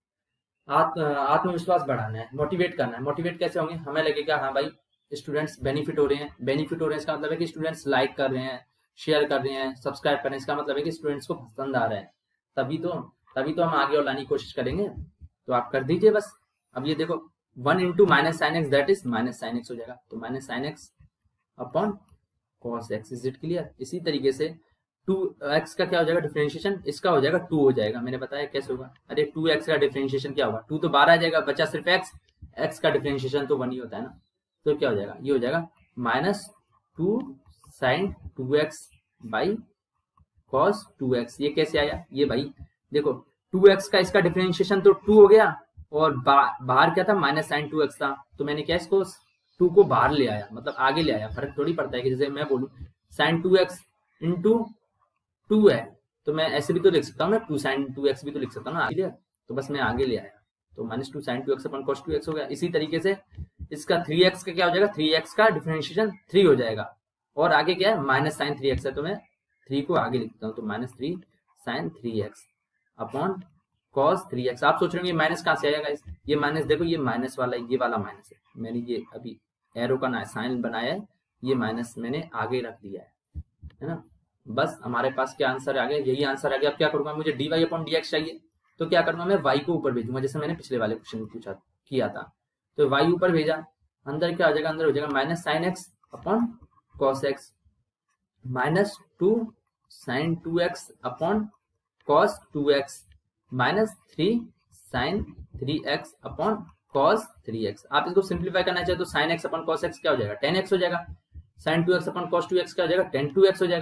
आत्मविश्वास बढ़ाना है, मोटिवेट करना है। मोटिवेट कैसे होंगे, हमें लगेगा हाँ भाई स्टूडेंट्स बेनिफिट हो रहे हैं, इसका मतलब है कि स्टूडेंट्स लाइक कर रहे हैं, शेयर कर रहे हैं, सब्सक्राइब कर रहे हैं, इसका मतलब है कि स्टूडेंट्स को पसंद आ रहा है, तभी तो हम आगे और लाने की कोशिश करेंगे। तो आप कर दीजिए बस। अब ये देखो 1 into minus sine x that is minus sine x हो जाएगा, तो minus sine x upon cos x, is it clear. इसी तरीके से 2x का क्या हो जाएगा डिफरेंशिएशन, इसका हो जाएगा 2 हो जाएगा, मैंने बताया कैसे होगा, अरे 2x का डिफरेंशिएशन क्या होगा, 2 तो 12 आ जाएगा, बचा सिर्फ x का डिफरेंशिएशन तो 1 ही होता है ना, तो क्या हो जाएगा, ये हो जाएगा minus 2 sine 2x by cos 2x। ये कैसे आया, ये भाई देखो 2x का इसका डिफरेंशिएशन तो 2 हो गया, और बाहर क्या था, माइनस साइन 2x था, तो मैंने क्या इसको 2 को बाहर ले आया, मतलब आगे ले आया, फर्क थोड़ी पड़ता है कि जैसे मैं बोलूं साइन 2x इंटू 2 है तो मैं ऐसे भी तो लिख सकता हूँ ना, 2 साइन 2x भी तो लिख सकता हूँ ना आगे, तो बस मैं आगे ले आया, तो माइनस 2 साइन 2x अपन कॉस 2x हो गया। इसी तरीके से इसका 3x का क्या हो जाएगा, 3x का डिफरेंशिएशन 3 हो जाएगा, और आगे क्या है माइनस साइन 3x है, तो मैं 3 को आगे लिखता हूँ, तो minus 3 sine 3x upon cos 3x। आप सोच रहे होंगे माइनस कहाँ से आएगा गाइस, ये माइनस देखो, ये माइनस वाला, ये वाला माइनस है, मैंने ये अभी एरो का साइन बनाया है, ये माइनस मैंने आगे रख दिया है ना। बस हमारे पास क्या आंसर आ गया, यही आंसर आ गया। अब क्या करूंगा, मुझे dy अपॉन dx चाहिए, तो क्या करूंगा, मैं y को ऊपर भेजूंगा, जैसे मैंने पिछले वाले क्वेश्चन में किया था, तो y ऊपर भेजा, अंदर क्या हो जाएगा, अंदर हो जाएगा minus sine x upon cos x, minus 2 sine 2x upon cos 2x, minus 3 sine 3x upon cos 3x। आप इसको सिंप्लीफाई करना चाहे तो sine x upon cos x क्या हो जाएगा, 10x हो जाएगा, sign 2x upon cos 2x क्या हो जाएगा, tan 2x हो जाएगा।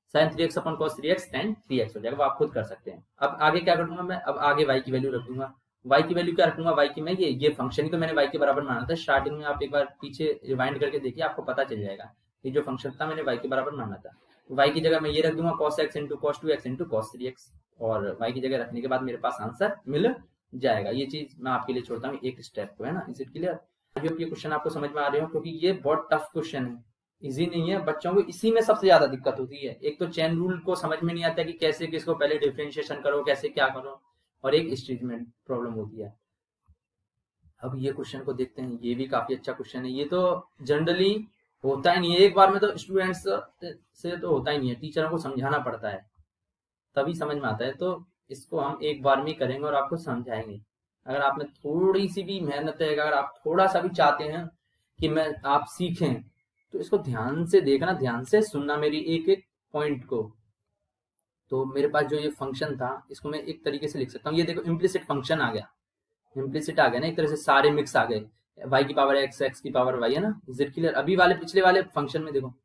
Sign 3x upon cos 3x tan 3x हो जाएगा, वो आप खुद कर सकते हैं। अब आगे क्या करूंगा मैं, अब आगे y की वैल्यू रख दूंगा। y की वैल्यू क्या रखूंगा, y की मैं ये फंक्शन ही तो मैंने y के बराबर माना था स्टार्टिंग में, आप एक बार पीछे रिवाइंड करके देखिए आपको पता चल जाएगा। ये जो फंक्शन था मैंने y के बराबर माना था, y की जगह मैं ये रख दूंगा cos x into cos 2x into cos 3x, और y की जगह रखने के बाद मेरे पास आंसर मिल जाएगा। ये चीज मैं आपके लिए छोड़ता हूँ एक स्टेप को, है ना। Is it clear? ये क्वेश्चन आपको समझ में आ रहे हो, क्योंकि ये बहुत टफ क्वेश्चन है, इजी नहीं है। बच्चों को इसी में सबसे ज्यादा दिक्कत होती है, एक तो चेन रूल को समझ में नहीं आता कि कैसे किसको पहले डिफरेंशिएशन करो, कैसे क्या करो, और एक इस चीज में प्रॉब्लम होती है। अब ये क्वेश्चन को देखते हैं, ये भी काफी अच्छा क्वेश्चन है। ये तो जनरली होता ही नहीं है, एक बार में तो स्टूडेंट्स से तो होता ही नहीं है, टीचरों को समझाना पड़ता है तभी समझ में आता है। तो इसको हम एक बार में करेंगे और आपको समझाएंगे। अगर आप में थोड़ी सी भी मेहनत है, अगर आप थोड़ा सा भी चाहते हैं कि मैं आप सीखें, तो इसको ध्यान से देखना, ध्यान से सुनना मेरी एक एक पॉइंट को। तो मेरे पास जो ये फंक्शन था, इसको मैं एक तरीके से लिख सकता हूँ। ये देखो इम्प्लिसिट फंक्शन आ गया, इम्प्लिसिट आ गया ना, एक तरह से सारे मिक्स आ गए, y की पावर x, x की पावर y, है ना। Is it clear? अभी वाले पिछले वाले फंक्शन में देखो,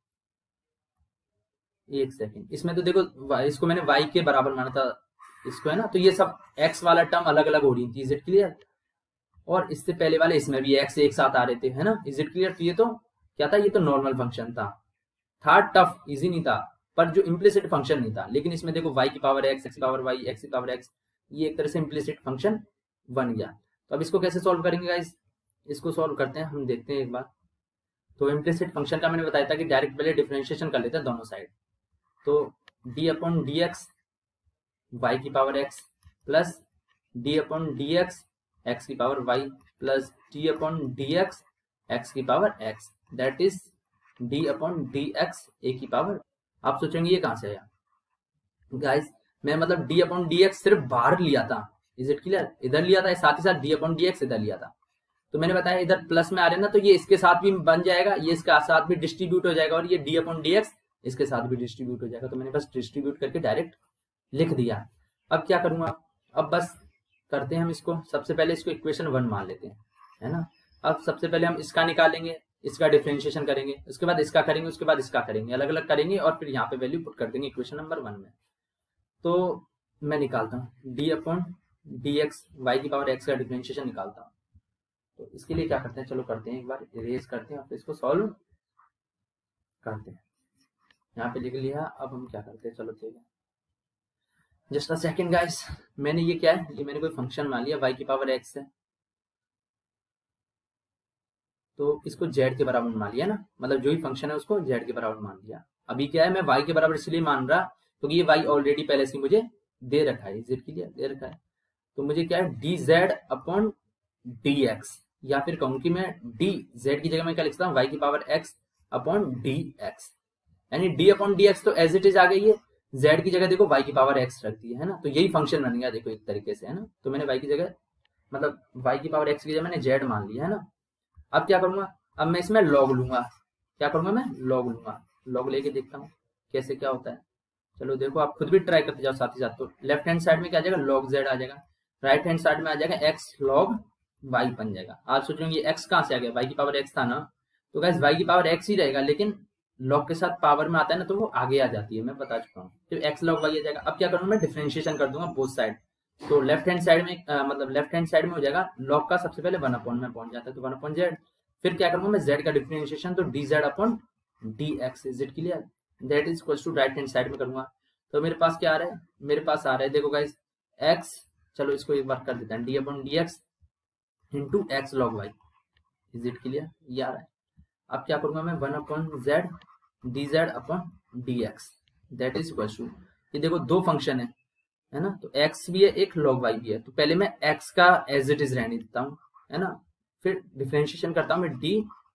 एक सेकंड, इसमें तो देखो इसको मैंने y के बराबर माना था इसको, है ना। तो ये सब x वाला टर्म अलग अलग हो रही थी, इज इट क्लियर? और इससे पहले वाले इसमें भी x एक साथ आ रहे थे, है ना। Is it clear? तो ये तो क्या था, ये तो नॉर्मल फंक्शन था टफ, इजी नहीं था, पर जो इम्प्लिसिट फंक्शन नहीं था। लेकिन इसमें देखो y की पावर x, x की पावर y, x की पावर x, ये एक तरह से इम्प्लिसिट फंक्शन बन गया। तो अब इसको कैसे सॉल्व करेंगे गाइस, इसको सॉल्व करते हैं, हम देखते हैं एक बार। तो इम्प्लिसिट फंक्शन का मैंने बताया था कि डायरेक्ट पहले डिफरेंशिएशन कर लेते हैं दोनों साइड। तो d upon D x y की power x plus d upon D x x की power y plus d upon D x x की power x, that is d upon D x a की power. आप सोचेंगे ये कहां से आया गाइस, मैं मतलब d अपॉन डी एक्स सिर्फ बाहर लिया था, इज इट क्लियर? इधर लिया था, साथ ही साथ d अपॉन डी एक्स इधर लिया था। तो मैंने बताया इधर प्लस में आ रहे हैं ना, तो ये इसके साथ भी बन जाएगा, ये इसके साथ भी डिस्ट्रीब्यूट हो जाएगा, और ये d अपॉन डी एक्स इसके साथ भी डिस्ट्रीब्यूट हो जाएगा। तो मैंने बस डिस्ट्रीब्यूट करके डायरेक्ट लिख दिया। अब क्या करूंगा, अब बस करते हैं हम इसको, सबसे पहले इसको इक्वेशन 1 मान लेते हैं, है ना। अब सबसे पहले हम इसका निकालेंगे, इसका डिफरेंशिएशन करेंगे, उसके बाद इसका करेंगे, उसके बाद इसका करेंगे, अलग अलग करेंगे, और फिर यहाँ पे वैल्यू पुट कर देंगे इक्वेशन नंबर 1 में। तो मैं निकालता हूँ d upon D x y की पावर x का डिफरेंशिएशन निकालता हूँ। तो इसके लिए क्या करते हैं, चलो करते हैं एक बार, इरेज करते हैं, फिर इसको सॉल्व करते हैं। यहाँ पे लिख लिया, अब हम क्या करते हैं, चलो ठीक है, जस्ट अ सेकंड गाइस। मैंने ये क्या है, ये मैंने कोई फंक्शन मान लिया y की पावर x है, तो इसको z के बराबर मान लिया ना, मतलब जो ही फंक्शन है उसको z के बराबर मान लिया। अभी क्या है, मैं y के बराबर इसलिए मान रहा क्योंकि ये y ऑलरेडी पहले से मुझे दे रखा है, z के लिए दे रखा है। तो मुझे क्या है, dz अपॉन dx, या फिर कहूं कि मैं dz की जगह मैं क्या लिखता हूँ, y की पावर x अपॉन dx, यानी d अपॉन dx तो एज इट इज आ गई है, z की जगह देखो y की पावर x रख दी है ना, तो यही फंक्शन बन गया देखो एक तरीके से, है ना। तो मैंने y की जगह मतलब y की पावर x की जगह मैंने z मान लिया है ना। अब क्या करूंगा, अब मैं इसमें लॉग लूंगा, क्या करूंगा मैं, लॉग लूंगा, लॉग लेके देखता हूँ कैसे क्या होता है। चलो देखो, आप खुद भी ट्राई करते जाओ साथ ही साथ। तो लेफ्ट हैंड साइड में क्या आ जाएगा, लॉग z आ जाएगा, राइट हैंड साइड में आ जाएगा x लॉग y बन जाएगा। आप सोचेंगे ये x कहां से आ गया, y की पावर x था ना, तो गाइस y की पावर x ही रहेगा, लेकिन लॉग के साथ पावर में आता है ना, तो वो आगे आ जाती है, मैं बता चुका हूँ। तो x लॉग y आ जाएगा। अब क्या करूंगा, मैं डिफरेंशिएशन कर दूंगा बोथ साइड। तो लेफ्ट हैंड साइड में मतलब लेफ्ट हैंड साइड में हो जाएगा लॉग का सबसे पहले 1 अपॉन में पहुंच जाता है, तो 1 अपॉन z। फिर क्या करूंगा मैं, z का डिफरेंशिएशन, तो dz upon dx, is it clear? That is equals to right hand side में करूंगा। तो मेरे पास क्या आ रहा है, मेरे पास आ रहा है देखो गाइस x, चलो इसको एक बार कर देते हैं, d upon dx into x log y, is it clear? ये आ रहा है। अब क्या करूंगा मैं, 1 upon z dz upon dx, that is equals to, ये देखो दो फंक्शन है ना, तो x भी है एक, log y भी है। तो पहले मैं x का एज इट इज रहने देता हूँ, है ना, फिर डिफरेंशिएशन करता हूँ मैं d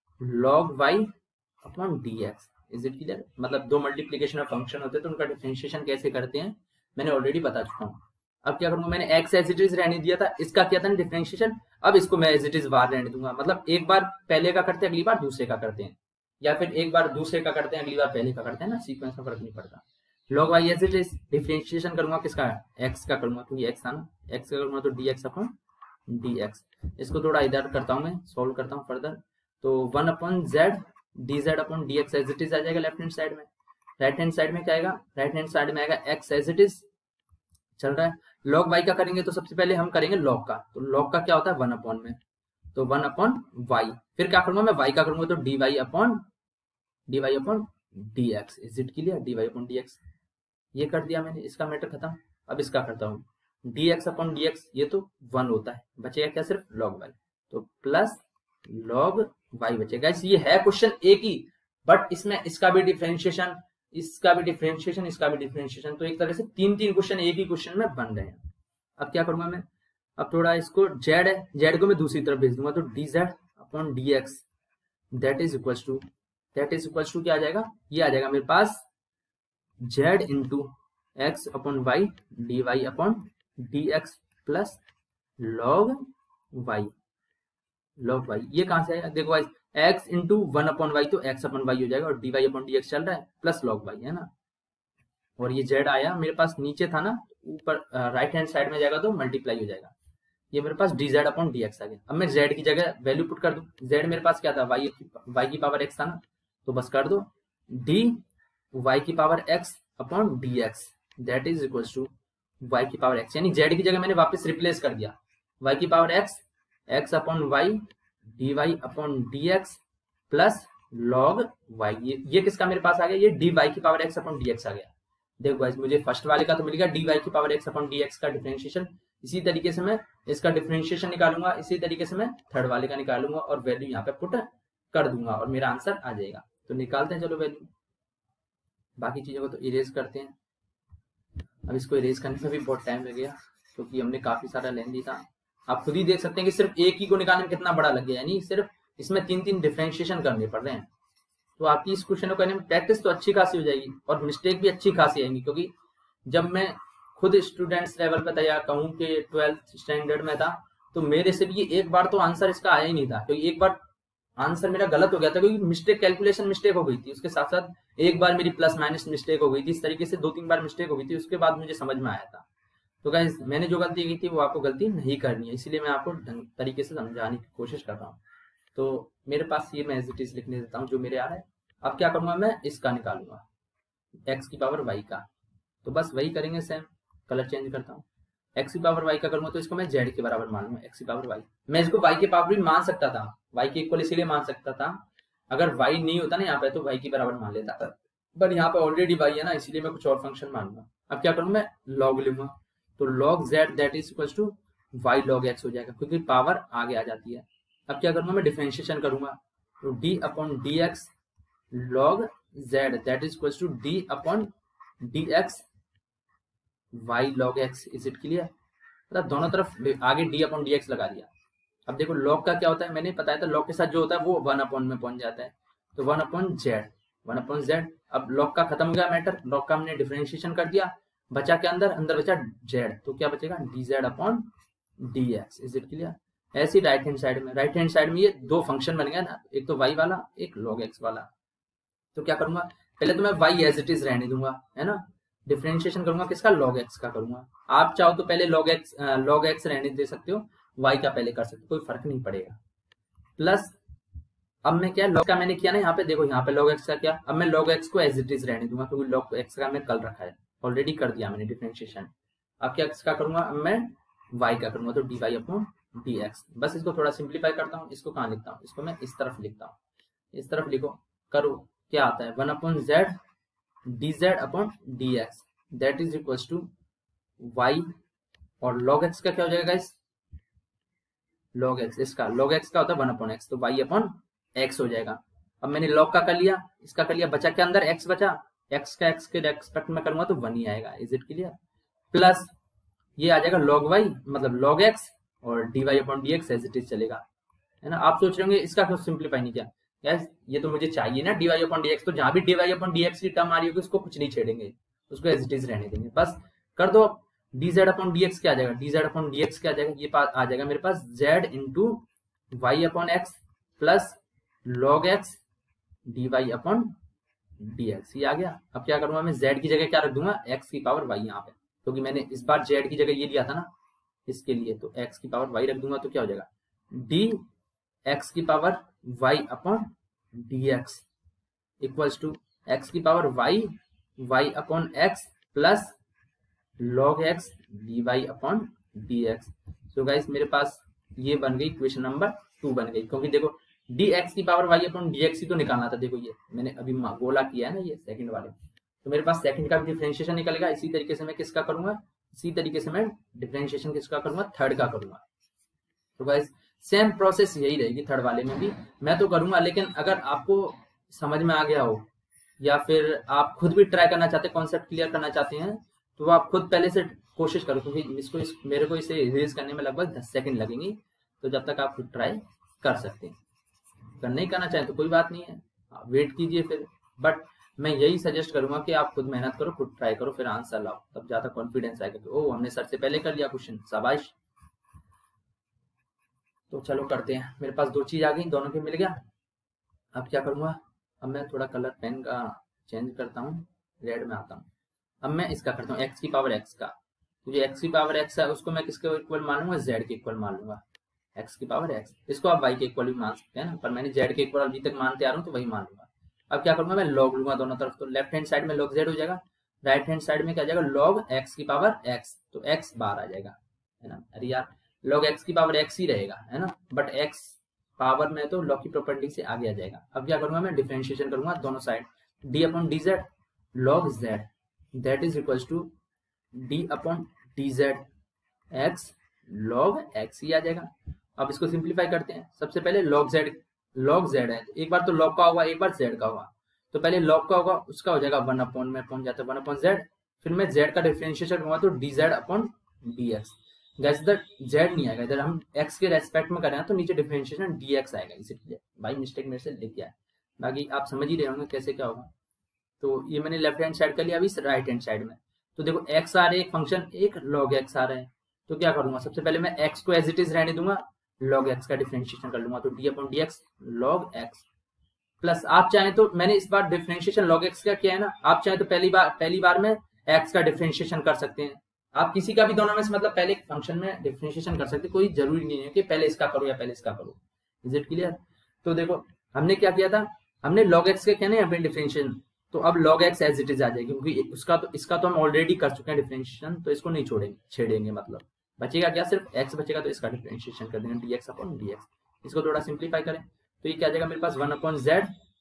log y upon dx, is it clear? मतलब दो मल्टीप्लीकेशन ऑफ फंक्शन होते हैं तो उनका डिफरेंशिएशन कैसे करते हैं मैंने ऑलरेडी बता चुका हूँ। अब क्या करूंगा, मैंने x एज इट इज रहने दिया था, इसका किया था ना डिफरेंशिएशन, अब इसको मैं एज इट इज बाहर रहने दूंगा। मतलब एक बार पहले का करते हैं, अगली बार दूसरे का करते हैं, या फिर एक बार दूसरे का करते हैं, अगली बार पहले का करते हैं ना, सीक्वेंस में फर्क नहीं पड़ता। log y as it is differentiation करूंगा किसका, x का करूंगा, क्योंकि x था ना, x का करूंगा तो dx अपॉन dx। इसको थोड़ा इधर करता हूं, मैं सॉल्व करता हूं फर्दर। तो 1 upon z dz upon dx as it is आ जाएगा लेफ्ट हैंड साइड में। राइट हैंड साइड में क्या आएगा, राइट हैंड साइड में आएगा एक्स एज इट इज चल रहा है। लॉग वाई का करेंगे तो सबसे पहले हम करेंगे लॉग का, तो लॉग का क्या होता है 1 अपॉन में, तो 1 अपॉन वाई। फिर क्या करूंगा मैं वाई का करूंगा तो d y upon D x. Is it clear, d y upon D x. ये कर दिया मैंने, इसका मैटर खत्म। अब इसका करता हूँ d x upon D x, ये तो 1 होता है, बचेगा क्या सिर्फ लॉग वाई, तो प्लस लॉग वाई बचेगा। ये है क्वेश्चन एक ही, बट इसमें इसका भी डिफरेंशिएशन, इसका भी डिफरेंशिएशन, इसका भी डिफरेंशिएशन, तो एक तरह से 3 क्वेश्चन एक ही क्वेश्चन में बन रहे हैं। अब क्या करूंगा मैं, अब थोड़ा इसको जेड है, जेड को मैं दूसरी तरफ भेज दूंगा, तो d z upon D x that is equal to क्या आ जाएगा, ये आ जाएगा मेरे पास z into x upon y d y upon D x plus log y. ये कहां से आएगा, देखो भाई x इंटू 1 अपॉन वाई, तो x अपॉन वाई हो जाएगा, और d y upon D x चल रहा है प्लस लॉग वाई, है ना। और ये z आया मेरे पास, नीचे था ना, ऊपर राइट हैंड साइड में जाएगा तो मल्टीप्लाई हो जाएगा। ये मेरे पास d z upon D x आ गया। अब मैं z की जगह वैल्यू पुट कर दूं, z मेरे पास क्या था, y की पावर x था ना, तो बस कर दो डी y की power x upon D x that is equal to y की पावर x, यानी z की जगह मैंने वापस रिप्लेस कर दिया, y की power x upon y d y upon D x plus log y. ये किसका मेरे पास आ गया, ये डी वाई की power x upon D x आ गया। देखो गाइस मुझे फर्स्ट वाले का तो मिल गया डी वाई की power x upon D x का डिफरेंशिएशन, इसी तरीके से मैं इसका डिफरेंशिएशन निकालूंगा, इसी तरीके से मैं थर्ड वाले का निकालूंगा और वैल्यू यहाँ पे पुट कर दूंगा और मेरा आंसर आ जाएगा। तो निकालते हैं चलो वैल्यू, बाकी चीजों को तो इरेज करते हैं। अब इसको इरेज करने में भी बहुत टाइम लगेगा क्योंकि हमने काफी सारा लेंदी था। आप खुद ही देख सकते हैं कि सिर्फ एक ही को निकालने में कितना बड़ा लग गया, यानी सिर्फ इसमें 3 डिफरेंशिएशन करने पड़ रहे हैं। तो आपकी इस क्वेश्चन को करने में प्रैक्टिस तो अच्छी खासी हो जाएगी और मिस्टेक भी अच्छी खासी आएंगी, क्योंकि जब मैं खुद स्टूडेंट्स लेवल पे तैयार कहूँ कि 12th स्टैंडर्ड में था, तो मेरे से भी एक बार तो आंसर इसका आया ही नहीं था, क्योंकि एक बार आंसर मेरा गलत हो गया था, क्योंकि मिस्टेक कैलकुलेशन मिस्टेक हो गई थी, उसके साथ साथ एक बार मेरी प्लस माइनस मिस्टेक हो गई थी, इस तरीके से 2-3 बार मिस्टेक हो गई थी, उसके बाद मुझे समझ में आया था। तो गाइस मैंने जो गलती की थी वो आपको गलती नहीं करनी है, इसीलिए मैं आपको तरीके से समझाने की कोशिश कर रहा हूँ। तो मेरे पास ये मैं एज इट इज लिखने देता हूँ जो मेरे आ रहा है। अब क्या करूंगा मैं, इसका निकालूंगा x की पावर y का, तो बस वही करेंगे सेम, कलर चेंज करता हूँ। x की पावर y का करूंगा तो इसको मैं z के बराबर मान लूंगा, x की पावर y। मैं इसको y के पावर भी मान सकता था, y के इक्वल इसीलिए मान सकता था, अगर y नहीं होता ना यहाँ पे तो y के बराबर मान लेता था, बट यहाँ पे ऑलरेडी y है ना, इसीलिए मैं कुछ और फंक्शन मानूंगा। अब क्या करूँ मैं, लॉग लूंगा, तो log z that is equal to y log x हो जाएगा, क्योंकि पावर आगे आ जाती है। अब क्या करूंगा मैं, डिफरेंशिएशन करूंगा, तो d upon D x log z that is equal to d upon D x y log x। Is it clear, मतलब दोनों तरफ आगे d अपॉन डी एक्स लगा दिया। अब देखो log का क्या होता है, मैंने बताया था log के साथ जो होता है वो 1 अपॉन में पहुंच जाता है, तो 1 अपॉन z। अब log का खत्म हो गया मैटर, log का हमने डिफरेंशिएशन कर दिया, बचा के अंदर बचा z, तो क्या बचेगा dz upon dx। Is it clear. ऐसी राइट हैंड साइड में ये 2 फंक्शन बन गया ना, एक तो y वाला एक log x वाला। तो क्या करूंगा, पहले तो मैं y एज इट इज रहने दूंगा, है ना, डिफरेंशिएशन करूंगा किसका, log x का करूंगा। आप चाहो तो पहले log x रहने दे सकते हो, y का पहले कर सकते हो, कोई फर्क नहीं पड़ेगा। प्लस अब मैं क्या, log का मैंने किया ना यहाँ पे, देखो यहाँ पे log x का क्या, अब मैं log x को एज इट इज रहने दूंगा, क्योंकि log x का मैं कल रखा है, ऑलरेडी कर दिया मैंने डिफरेंशिएशन। अब क्या इसका करूंगा, अब मैं y का करूंगा, तो d y upon D x. बस इसको थोड़ा सिंप्लीफाई करता हूँ, इसको कहाँ लिखता हूँ, इसको मैं इस तरफ लिखता हूँ, इस तरफ लिखो, करो, क्या आता है 1 upon z d z upon D x that is equal to y, और log x का क्या हो जाएगा गाइस, log x, इसका log x का होता है 1 अपॉन एक्स, तो y अपॉन x हो जाएगा। अब मैंने log का कर लिया, इसका कर लिया, बचा के अंदर x बचा, x का x के रेस्पेक्ट में करूंगा तो 1 ही आएगा। Is it clear. प्लस ये आ जाएगा log y मतलब log x, और d y upon D x as it is चलेगा, है ना। आप सोच रहे होंगे इसका क्यों सिंप्लीफाई नहीं किया, गैस ये तो मुझे चाहिए ना d y upon D x, तो जहां भी d y upon D x की टर्म आ रही होगी उसको कुछ नहीं छेड़ेंगे, उसको एज इट इज रहने देंगे। बस कर दो, d z upon D x क्या आ जाएगा, d z upon D x क्या आ जाएगा, ये आ जाएगा मेरे पास z into y upon x plus log x d y upon D x, ये आ गया। अब क्या करूंगा मैं, जेड की जगह क्या रख दूंगा, एक्स की पावर वाई यहाँ पे, क्योंकि मैंने इस बार जेड की जगह ये लिया था ना इसके लिए, तो एक्स की पावर वाई रख दूंगा, तो क्या हो जाएगा डी एक्स की power y upon D x equals to x की power y y upon x plus log x dy upon dx। तो गाइस मेरे पास ये बन गई इक्वेशन नंबर 2 बन गई, क्योंकि देखो dx की पावर y अपॉन dx ही तो निकालना था। देखो ये मैंने अभी गोला किया है ना, ये सेकंड वाले, तो मेरे पास सेकंड का भी डिफरेंशिएशन निकलेगा। इसी तरीके से मैं किसका करूंगा, इसी तरीके से मैं डिफरेंशिएशन किसका करूंगा, थर्ड का करूंगा। तो गाइस सेम प्रोसेस यही रहेगी थर्ड वाले में भी मैं तो करूंगा, लेकिन अगर आपको समझ में आ गया हो या फिर आप खुद भी ट्राई करना चाहते हैं, कॉन्सेप्ट क्लियर करना चाहते हैं, तो आप खुद पहले से कोशिश करो, क्योंकि मेरे को इसे इरेज करने में लगभग 10 सेकंड लगेंगी। तो जब तक आप खुद ट्राई कर सकते हैं, अगर नहीं करना चाहें तो कोई बात नहीं है, वेट कीजिए फिर। बट मैं यही सजेस्ट करूंगा कि आप खुद मेहनत करो, खुद ट्राई करो, फिर आंसर लाओ, तब ज्यादा कॉन्फिडेंस आएगा कि ओ हमने सर से पहले कर लिया क्वेश्चन, शाबाश। तो चलो करते हैं। मेरे पास 2 चीज आ गई, दोनों के मिल गया। अब क्या करूंगा, अब मैं थोड़ा कलर पेन का चेंज करता हूँ, रेड में आता हूँ। अब मैं इसका करता हूँ x की पावर x का, तो जो x की पावर x है उसको मैं किसके इक्वल मान लूंगा, z के इक्वल मान लूंगा। x की पावर x, इसको आप y के इक्वल भी मान सकते हैं ना, पर मैंने z के इक्वल अभी तक मानते आ रहा हूँ तो वही मान लूंगा। अब क्या करूंगा, मैं log लूंगा दोनों तरफ, तो लेफ्ट हैंड साइड में log z हो जाएगा, राइट हैंड साइड में क्या जाएगा, log x की पावर x, तो x बाहर आ जाएगा, है ना। अरे यार log x की पावर x ही रहेगा, है ना, बट x पावर में तो log की प्रॉपर्टी से आगे आ जाएगा। अब क्या करूंगा, मैं डिफरेंशिएशन करूंगा दोनों side, d upon d z log z that is equals to d upon d z x log x ही आ जाएगा। अब इसको सिंप्लीफाई करते हैं। सबसे पहले log z है, एक बार तो log का होगा, एक बार z का होगा, तो पहले log का होगा, उसका हो जाएगा 1 अपॉन में पहुंच जाता है 1 अपॉन z, फिर मैं z का डिफरेंशिएशन करूंगा तो dz अपॉन dx। गैस इधर z नहीं आएगा, इधर हम x के रेस्पेक्ट में कर रहे हैं तो नीचे डिफरेंशिएशन dx आएगा, इसलिए भाई मिस्टेक मेरे से लेके आया, बाकी आप समझ ही रहे होंगे कैसे क्या होगा। तो ये मैंने लेफ्ट हैंड साइड कर लिया, अभी राइट हैंड साइड में तो देखो x आ रहे एक फंक्शन, एक log x आ रहे हैं, तो क्या करूंगा, सबसे पहले मैं x को एज इट इज रहने दूंगा, log x का डिफरेंशिएशन कर लूंगा, तो d upon dx log x plus, आप चाहें तो मैंने इस बार डिफरेंशिएशन log x का किया है ना, आप चाहें तो पहली बार में x का डिफरेंशिएशन कर सकते हैं। आप किसी का भी दोनों में से मतलब पहले फंक्शन में डिफरेंशिएशन कर सकते हैं, कोई जरूरी नहीं है कि पहले इसका करो या पहले इसका करो। Is it clear. तो देखो हमने क्या किया था, हमने log x के कहने हैं डिफरेंशिएशन, तो अब log x as it is आ जाएगी, क्योंकि इसका तो हम ऑलरेडी कर चुके हैं डिफरेंशिएशन, तो इसको नहीं छेड़ेंगे, मतलब बचेगा क्या, सिर्फ x बचेगा, तो इसका डिफरेंशिएशन कर देंगे dx अपॉन dx। इसको थोड़ा सिंप्लीफाई करें तो ये क्या जाएगा मेरे पास 1 upon z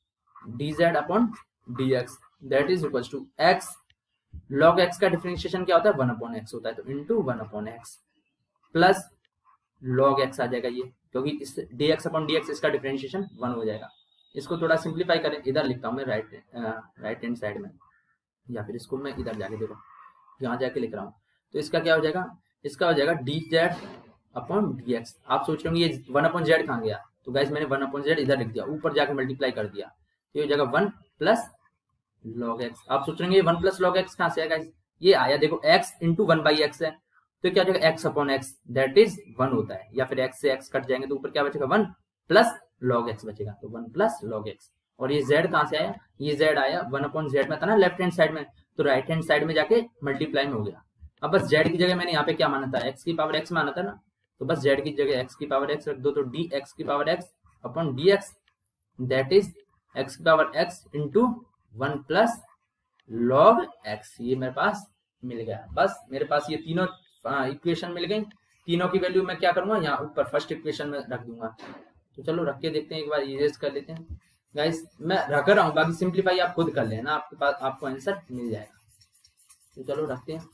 dz upon dx that is equals to x log x का डिफरेंशिएशन क्या होता है 1 अपॉन x होता है, तो into 1 upon x plus log x आ जाएगा ये, क्योंकि इस dx अपॉन dx इसका डिफरेंशिएशन 1 हो जाएगा। इसको थोड़ा सिंप्लीफाई करें, इधर लिखता हूं मैं राइट हैंड साइड में, या फिर इसको मैं इधर जाके देखो यहाँ जाके लिख रहा हूँ, तो इसका क्या हो जाएगा, इसका हो जाएगा dz अपॉन dx। आप सोच रहे होंगे ये 1 अपॉन z कहाँ गया, तो गाइस मैंने 1 अपॉन z इधर लिख दिया, ऊपर जाके मल्टीप्लाई कर दिया, तो ये हो जाएगा 1 प्लस log x। आप सोच रहे होंगे ये 1 प्लस log x कहाँ से आएगा, ये आया देखो x इंटू 1 बाई एक्स है, तो क्या हो जाएगा x upon x that is 1 होता है, या फिर x से x कट जाएंगे तो ऊपर क्या बचेगा 1 प्लस log x बचेगा, तो 1 प्लस log x। और ये z कहाँ से आया, ये z आया 1 अपॉन z में था ना लेफ्ट हैंड साइड में, तो राइट हैंड साइड में जाके मल्टीप्लाई में हो गया। अब बस z की जगह मैंने यहाँ पे क्या माना था, x की पावर x माना था ना, तो बस z की जगह x की पावर x रख दो, तो dx की power x upon dx that is x की power x into 1 plus log x। ये मेरे पास मिल गया, बस मेरे पास ये तीनों इक्वेशन मिल गई, तीनों की वैल्यू मैं क्या करूंगा यहाँ ऊपर फर्स्ट इक्वेशन में रख दूंगा। तो चलो रख के देखते हैं, एक बार इरेज कर लेते हैं गाइस, मैं रख रहा हूँ, बाकी सिंप्लीफाई आप खुद कर लेना, आपके पास आपको आंसर मिल जाएगा। तो चलो रखते हैं,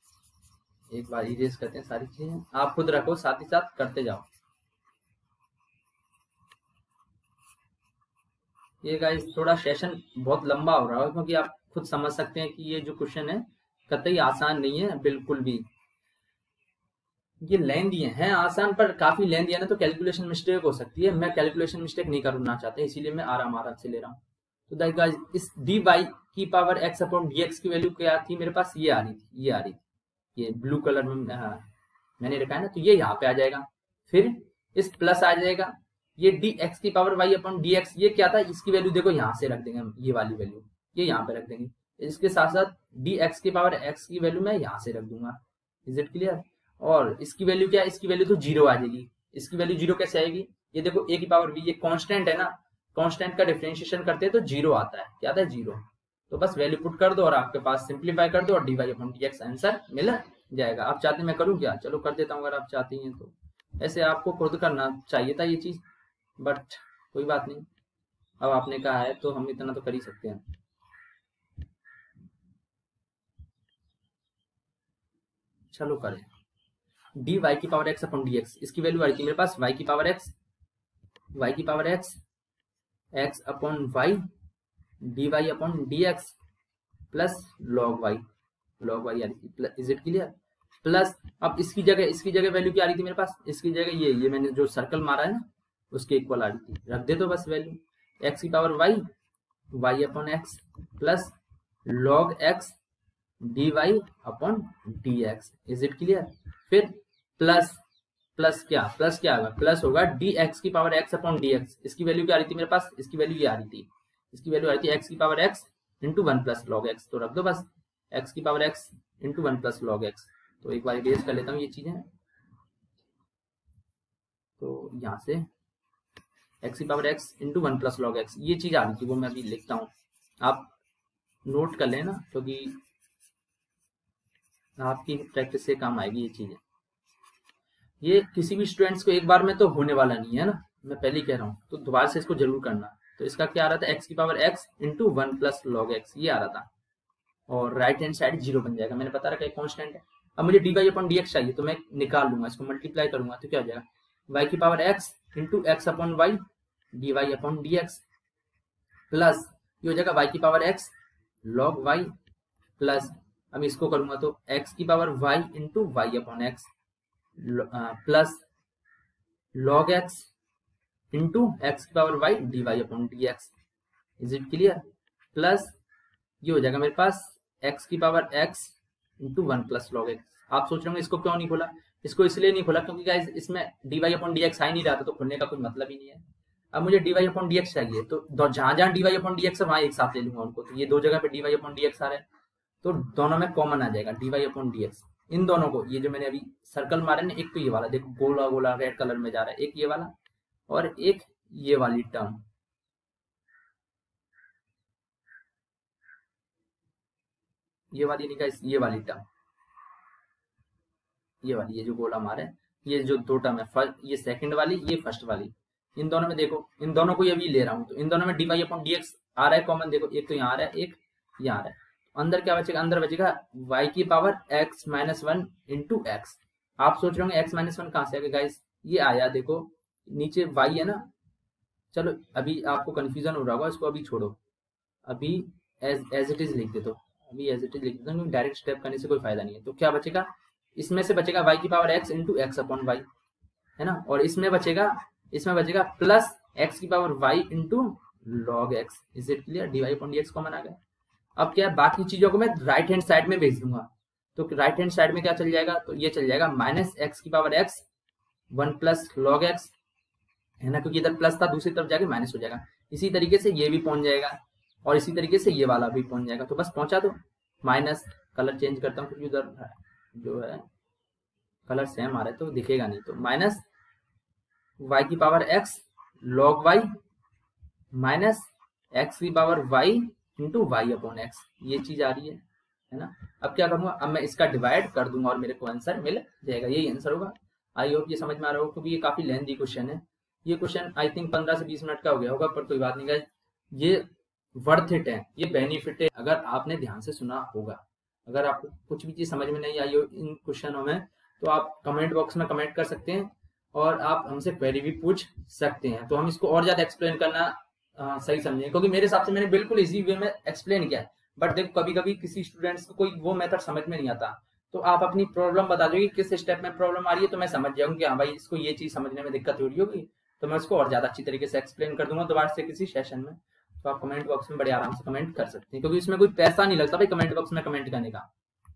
एक बार इरेज करते हैं सारी चीजें, आप खुद रखो साथ ही साथ करते जाओ। ये गाइस थोड़ा सेशन बहुत लंबा हो रहा है, क्योंकि आप खुद समझ सकते हैं कि ये जो क्वेश्चन है कतई आसान नहीं है बिल्कुल भी, ये लेंदी है आसान पर काफी लेंदी है ना, तो कैलकुलेशन मिस्टेक हो सकती है, मैं कैलकुलेशन मिस्टेक नहीं करना चाहता, इसीलिए मैं आराम से ले रहा हूँ। तो देखो गाइस इस dy की पावर x अपॉन dx की वैल्यू क्या थी मेरे पास, ये आ रही थी, ये ब्लू कलर में मैंने रखा है ना, तो ये यहाँ पे आ जाएगा, फिर इस प्लस आ जाएगा, ये dx की पावर y अपॉन dx ये क्या था, इसकी वैल्यू देखो यहाँ से रख देंगे हम, ये वाली वैल्यू ये यहाँ पे रख देंगे, इसके साथ साथ dx की पावर x की वैल्यू मैं यहाँ से रख दूंगा। Is it clear. और इसकी वैल्यू क्या है, इसकी वैल्यू तो 0 आ जाएगी, इसकी वैल्यू 0 कैसे आएगी, ये देखो a की पावर v, ये कांस्टेंट है ना, कांस्टेंट का डिफरेंशिएशन करते हैं तो 0 आता है, क्या आता है 0, तो बस वैल्यू पुट कर दो और आपके पास सिंप्लीफाई कर दो और dy अपॉन dx आंसर मिल जाएगा। आप चाहते मैं करूँ क्या? चलो कर देता हूँ अगर आप चाहती हैं तो। ऐसे आपको खुद करना चाहिए था ये चीज, बट कोई बात नहीं, अब आपने कहा है तो हम इतना तो कर ही सकते हैं। चलो करें। डी वाई की power x upon D x, इसकी वैल्यू आ रही थी मेरे पास वाई की power x x upon y d y upon D x plus log y आ रही थी। Is it clear? प्लस अब इसकी जगह वैल्यू क्या आ रही थी मेरे पास? इसकी जगह ये मैंने जो सर्कल मारा है ना उसके इक्वल आ रही थी, रख दे तो बस वैल्यू एक्स की power y upon x plus log x d y upon D x. Is it clear? फिर प्लस क्या होगा? प्लस होगा डी एक्स की power x upon D x. इसकी वैल्यू क्या आ रही थी मेरे पास? इसकी वैल्यू ये आ रही थी, इसकी वैल्यू आ रही थी एक्स की power x into 1 plus log x. तो रख दो बस एक्स की power x into 1 plus log x. तो एक बार इरेज कर लेता हूँ ये चीजें। तो यहाँ से एक्स की power x into 1 plus log x ये चीज आ रही थी, वो मैं अभी लिखता हूँ, आप नोट कर लेना क्योंकि आपकी प्रैक्टिस से काम आएगी ये चीजें। ये किसी भी स्टूडेंट्स को एक बार में तो होने वाला नहीं है ना, मैं पहले ही कह रहा हूँ, तो दोबारा से इसको जरूर करना। तो इसका क्या आ रहा था? एक्स की power x into 1 plus log x ये आ रहा था, और राइट हैंड साइड 0 बन जाएगा। मैंने बता रखा है कॉन्स्टेंट है। अब मुझे d y upon D x चाहिए, तो मैं निकाल लूंगा, इसको मल्टीप्लाई करूंगा तो क्या हो जाएगा? वाई की power x into x upon y d y upon D x plus ये हो जाएगा वाई की power x log y plus, अब इसको करूंगा तो एक्स की power y into y upon x plus log x into x की power y d y upon D x. Is it clear? Plus ये हो जाएगा मेरे पास एक्स की power x into 1 plus log x. आप सोच रहे होंगे इसको क्यों नहीं खोला? इसको इसलिए नहीं खोला क्योंकि गाइस इसमें d y upon D x आ ही नहीं रहा था, तो खोलने का कोई मतलब ही नहीं है। अब मुझे d y upon D x चाहिए, तो जहां d y upon D x है वहां एक साथ ले लूंगा उनको। तो ये दो जगह पे d y upon D x आ रहे हैं, तो दोनों में कॉमन आ जाएगा d y upon D x. इन दोनों को, ये जो मैंने अभी सर्कल मारे ना, एक तो ये वाला देखो गोला गोला रेड कलर में जा रहा है, एक ये वाला और एक ये वाली टर्म, ये वाली नहीं गाइस, ये वाली टर्म, ये वाली, ये जो गोला मारे ये जो दो टर्म है, फर्स्ट ये सेकंड वाली, ये फर्स्ट वाली, इन दोनों में देखो, इन दोनों को ये अभी ले रहा हूं, तो इन दोनों में d y upon D x आ रहा है कॉमन। देखो एक तो यहाँ आ रहा है, एक यहाँ आ रहा है, अंदर क्या बचेगा? अंदर बचेगा y की power x minus 1 into x. आप सोच रहे होंगे x माइनस 1 कहां से आ गया? गाइस ये आया, देखो नीचे y है ना, चलो अभी आपको कंफ्यूजन हो रहा होगा, इसको अभी छोड़ो, अभी एज इट इज लिख दे, तो अभी एज इट इज लिख देता हूँ, डायरेक्ट स्टेप करने से कोई फायदा नहीं है। तो क्या बचेगा? इसमें से बचेगा y की power x into x upon y, है ना, और इसमें बचेगा प्लस x की power y into log x. Is it clear? D y upon D x common आ गया। अब क्या है, बाकी चीजों को मैं राइट हैंड साइड में भेज दूंगा, तो राइट हैंड साइड में क्या चल जाएगा? तो ये चल जाएगा माइनस एक्स की power x 1 plus log x, है ना, क्योंकि इधर प्लस था, दूसरी तरफ जाके माइनस हो जाएगा। इसी तरीके से ये भी पहुंच जाएगा और इसी तरीके से ये वाला भी पहुंच जाएगा। तो बस पहुंचा दो, माइनस, कलर चेंज करता हूँ क्योंकि उधर जो है कलर सेम आ रहा है तो दिखेगा नहीं, तो माइनस वाई की power x log y minus x की power y into y upon x, ये चीज आ रही है ना। अब क्या करूंगा? अब मैं इसका डिवाइड कर दूंगा और मेरे को आंसर मिल जाएगा, यही आंसर होगा। आई होप ये समझ में आ रहा हो, क्योंकि ये काफी लेंथी क्वेश्चन है। ये क्वेश्चन आई थिंक 15 से 20 मिनट का हो गया होगा, पर कोई बात नहीं गाइस, ये वर्थ इट है, ये बेनिफिट है अगर आपने ध्यान से सुना होगा। अगर आपको कुछ भी चीज समझ में नहीं आई हो इन क्वेश्चनों में, तो आप कमेंट बॉक्स में कमेंट कर सकते हैं और आप हमसे क्वेरी भी पूछ सकते हैं, तो हम इसको और ज्यादा एक्सप्लेन करना सही समझे, क्योंकि मेरे हिसाब से मैंने बिल्कुल इजी वे में एक्सप्लेन किया है। बट देखो कभी कभी किसी स्टूडेंट्स को कोई वो मेथड समझ में नहीं आता, तो आप अपनी प्रॉब्लम बता दो कि किस स्टेप में प्रॉब्लम आ रही है, तो मैं समझ जाऊंगी कि हाँ भाई इसको ये चीज समझने में दिक्कत हो रही होगी, तो मैं उसको और ज्यादा अच्छी तरीके से एक्सप्लेन कर दूंगा दोबारा से किसी सेशन में। तो आप कमेंट बॉक्स में बड़े आराम से कमेंट कर सकते हैं, क्योंकि इसमें कोई पैसा नहीं लगता भाई कमेंट बॉक्स में कमेंट करने का।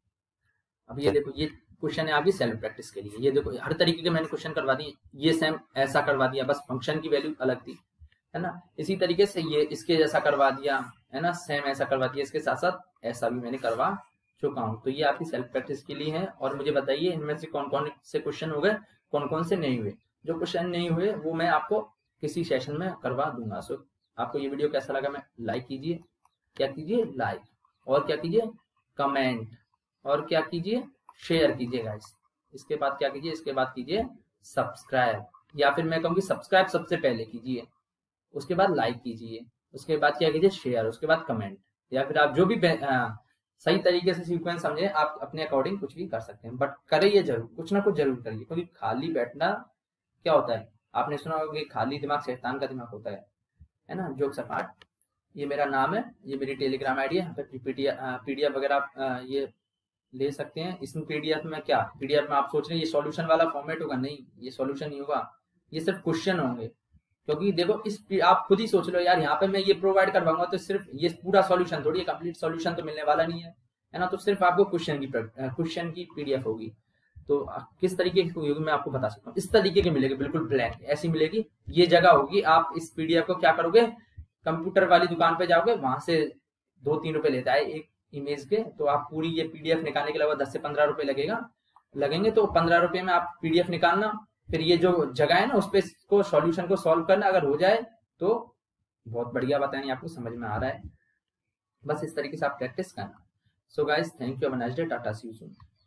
अब ये देखो, ये क्वेश्चन है आपकी सेल्फ प्रैक्टिस के लिए, ये देखो हर तरीके के मैंने क्वेश्चन करवा दिए, ये सेम ऐसा करवा दिया, बस फंक्शन की वैल्यू अलग थी, है ना। इसी तरीके से ये इसके जैसा करवा दिया, है ना, सेम ऐसा करवा दिया, इसके साथ साथ ऐसा भी मैंने करवा चुका हूँ। तो ये आपकी सेल्फ प्रैक्टिस के लिए है। और मुझे बताइए इनमें से कौन कौन से क्वेश्चन हो गए, कौन कौन से नहीं हुए। जो क्वेश्चन नहीं हुए वो मैं आपको किसी सेशन में करवा दूंगा। सो आपको ये वीडियो कैसा लगा, मैं लाइक कीजिए, क्या कीजिए, लाइक, और क्या कीजिए, कमेंट, और क्या कीजिए, शेयर कीजिए गाइस। इसके बाद क्या कीजिए, इसके बाद कीजिए सब्सक्राइब, या फिर मैं कहूँगी सब्सक्राइब सबसे पहले कीजिए, उसके बाद लाइक कीजिए, उसके बाद क्या कीजिए, शेयर, उसके बाद कमेंट, या फिर आप जो भी सही तरीके से सीक्वेंस समझे आप अपने अकॉर्डिंग कुछ भी कर सकते हैं, बट करिए जरूर, कुछ ना कुछ जरूर करिए, क्योंकि खाली बैठना क्या होता है, आपने सुना होगा कि खाली दिमाग शैतान का दिमाग होता है ना, जोक्स अपार्ट। ये मेरा नाम है, ये मेरी टेलीग्राम आईडी है, यहाँ पे पीडीएफ वगैरह आप ये ले सकते हैं। इसमें पीडीएफ में क्या, पीडीएफ में आप सोच रहे हैं ये सॉल्यूशन वाला फॉर्मेट होगा, नहीं, ये सॉल्यूशन नहीं होगा, ये सिर्फ क्वेश्चन होंगे। क्योंकि देखो इस आप खुद ही सोच लो यार, यहाँ पे मैं ये प्रोवाइड करवाऊंगा तो सिर्फ ये पूरा सॉल्यूशन थोड़ी है, कंप्लीट सॉल्यूशन तो मिलने वाला नहीं है ना, तो सिर्फ आपको क्वेश्चन की पीडीएफ होगी। तो किस तरीके की होगी मैं आपको बता सकता हूँ, इस तरीके की मिलेगी, बिल्कुल ब्लैंक ऐसी मिलेगी, ये जगह होगी। आप इस पीडीएफ को क्या करोगे, कंप्यूटर वाली दुकान पे जाओगे, वहां से 2-3 रुपए लेता है एक इमेज के, तो आप पूरी ये पीडीएफ निकालने के लिए 10 से 15 रुपए लगेंगे, तो 15 रुपए में आप पीडीएफ निकालना, फिर ये जो जगह है ना उस पे इसको सॉल्यूशन को सॉल्व करना, अगर हो जाए तो बहुत बढ़िया, पता नहीं आपको समझ में आ रहा है, बस इस तरीके से आप प्रैक्टिस करना। So guys, thank you, have a nice day, tata, see you soon.